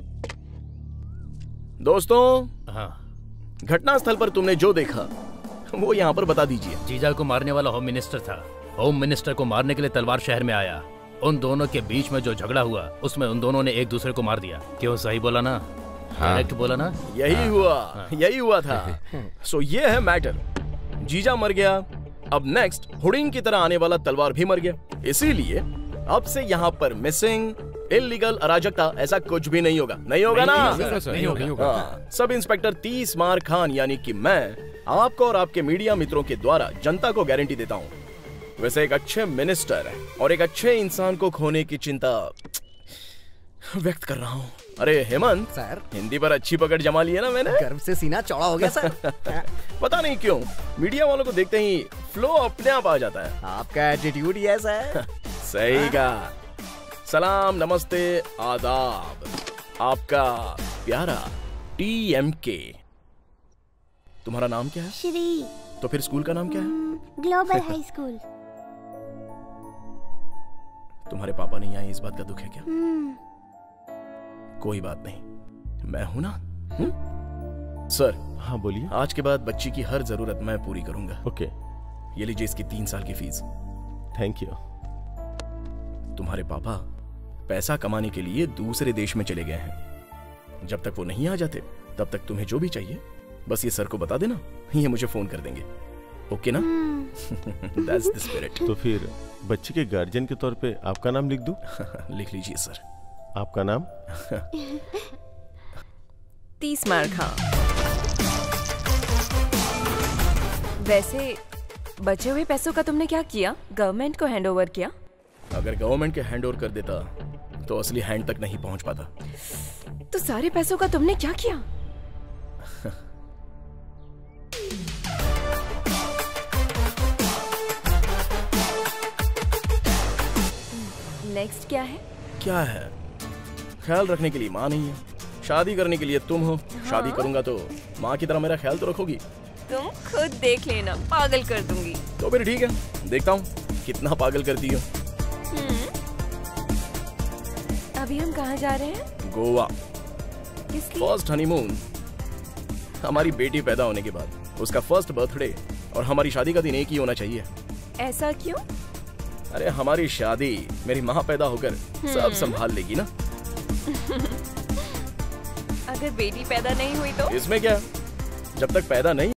Speaker 7: दोस्तों,
Speaker 12: हाँ,
Speaker 7: घटनास्थल पर तुमने जो देखा वो यहाँ पर बता दीजिए।
Speaker 12: जीजा को मारने वाला होम मिनिस्टर था। होम मिनिस्टर को मारने के लिए तलवार शहर में आया। उन दोनों के बीच में जो झगड़ा हुआ उसमें उन दोनों ने एक दूसरे को मार दिया। क्यों, सही बोला ना? करेक्ट
Speaker 7: हाँ।
Speaker 12: बोला ना?
Speaker 7: यही
Speaker 12: हाँ।
Speaker 7: हुआ
Speaker 12: हाँ।
Speaker 7: यही हुआ था। सो ये है मैटर। जीजा मर गया, अब नेक्स्ट हुडिंग की तरह आने वाला तलवार भी मर गया। इसीलिए अब से यहाँ पर मिसिंग, इल्लीगल, अराजकता ऐसा कुछ भी नहीं होगा। नहीं होगा ना?
Speaker 13: नहीं होगा।
Speaker 7: हाँ, सब इंस्पेक्टर तीस मार खान यानी कि मैं आपको और आपके मीडिया मित्रों के द्वारा जनता को गारंटी देता हूँ। वैसे एक अच्छे मिनिस्टर और एक अच्छे इंसान को खोने की चिंता व्यक्त कर रहा हूँ। अरे हेमंत
Speaker 2: सर,
Speaker 7: हिंदी पर अच्छी पकड़ जमा ली है ना मैंने।
Speaker 2: गर्व से सीना चौड़ा हो गया सर।
Speaker 7: पता नहीं क्यों मीडिया वालों को देखते ही फ्लो अपने आप आ जाता है।
Speaker 2: आपका एटीट्यूड ही ऐसा है।
Speaker 7: सही कहा। सलाम, नमस्ते, आदाब। आपका प्यारा टी एम के। तुम्हारा नाम क्या है?
Speaker 18: श्री।
Speaker 7: तो फिर स्कूल का नाम क्या है?
Speaker 18: Global high school.
Speaker 7: तुम्हारे पापा नहीं आए, इस बात का दुख है क्या? कोई बात नहीं, मैं हूं ना। हुँ? सर।
Speaker 11: हाँ बोलिए।
Speaker 7: आज के बाद बच्ची की हर जरूरत मैं पूरी करूंगा।
Speaker 11: ओके।
Speaker 7: ये लीजिए इसकी तीन साल की फीस।
Speaker 11: Thank you.
Speaker 7: तुम्हारे पापा पैसा कमाने के लिए दूसरे देश में चले गए हैं। जब तक वो नहीं आ जाते तब तक तुम्हें जो भी चाहिए बस ये सर को बता देना, ये मुझे फोन कर देंगे। ओके ना? That's the spirit.
Speaker 11: तो फिर बच्चे के गार्जियन के तौर पे आपका नाम लिख दूं?
Speaker 7: लिख लीजिए सर।
Speaker 11: आपका नाम?
Speaker 17: तीस मार खां। वैसे बचे हुए पैसों का तुमने क्या किया? गवर्नमेंट को हैंड ओवर किया?
Speaker 7: अगर गवर्नमेंट के हैंड ओवर कर देता तो असली हैंड तक नहीं पहुंच पाता।
Speaker 17: तो सारे पैसों का तुमने क्या किया? नेक्स्ट क्या है?
Speaker 7: क्या है? ख्याल रखने के लिए माँ नहीं है, शादी करने के लिए तुम हो।
Speaker 17: हाँ?
Speaker 7: शादी करूंगा तो माँ की तरह मेरा ख्याल तो रखोगी।
Speaker 17: तुम खुद देख लेना, पागल कर दूंगी।
Speaker 7: तो फिर ठीक है, देखता हूँ कितना पागल करती हो।
Speaker 17: अभी हम कहाँ जा रहे हैं?
Speaker 7: गोवा।
Speaker 17: किसलिए?
Speaker 7: First honeymoon. हमारी बेटी पैदा होने के बाद उसका फर्स्ट बर्थडे और हमारी शादी का दिन एक ही होना चाहिए।
Speaker 17: ऐसा क्यों?
Speaker 7: अरे हमारी शादी मेरी माँ पैदा होकर सब संभाल लेगी ना।
Speaker 17: अगर बेटी पैदा नहीं हुई तो?
Speaker 7: इसमें क्या, जब तक पैदा नहीं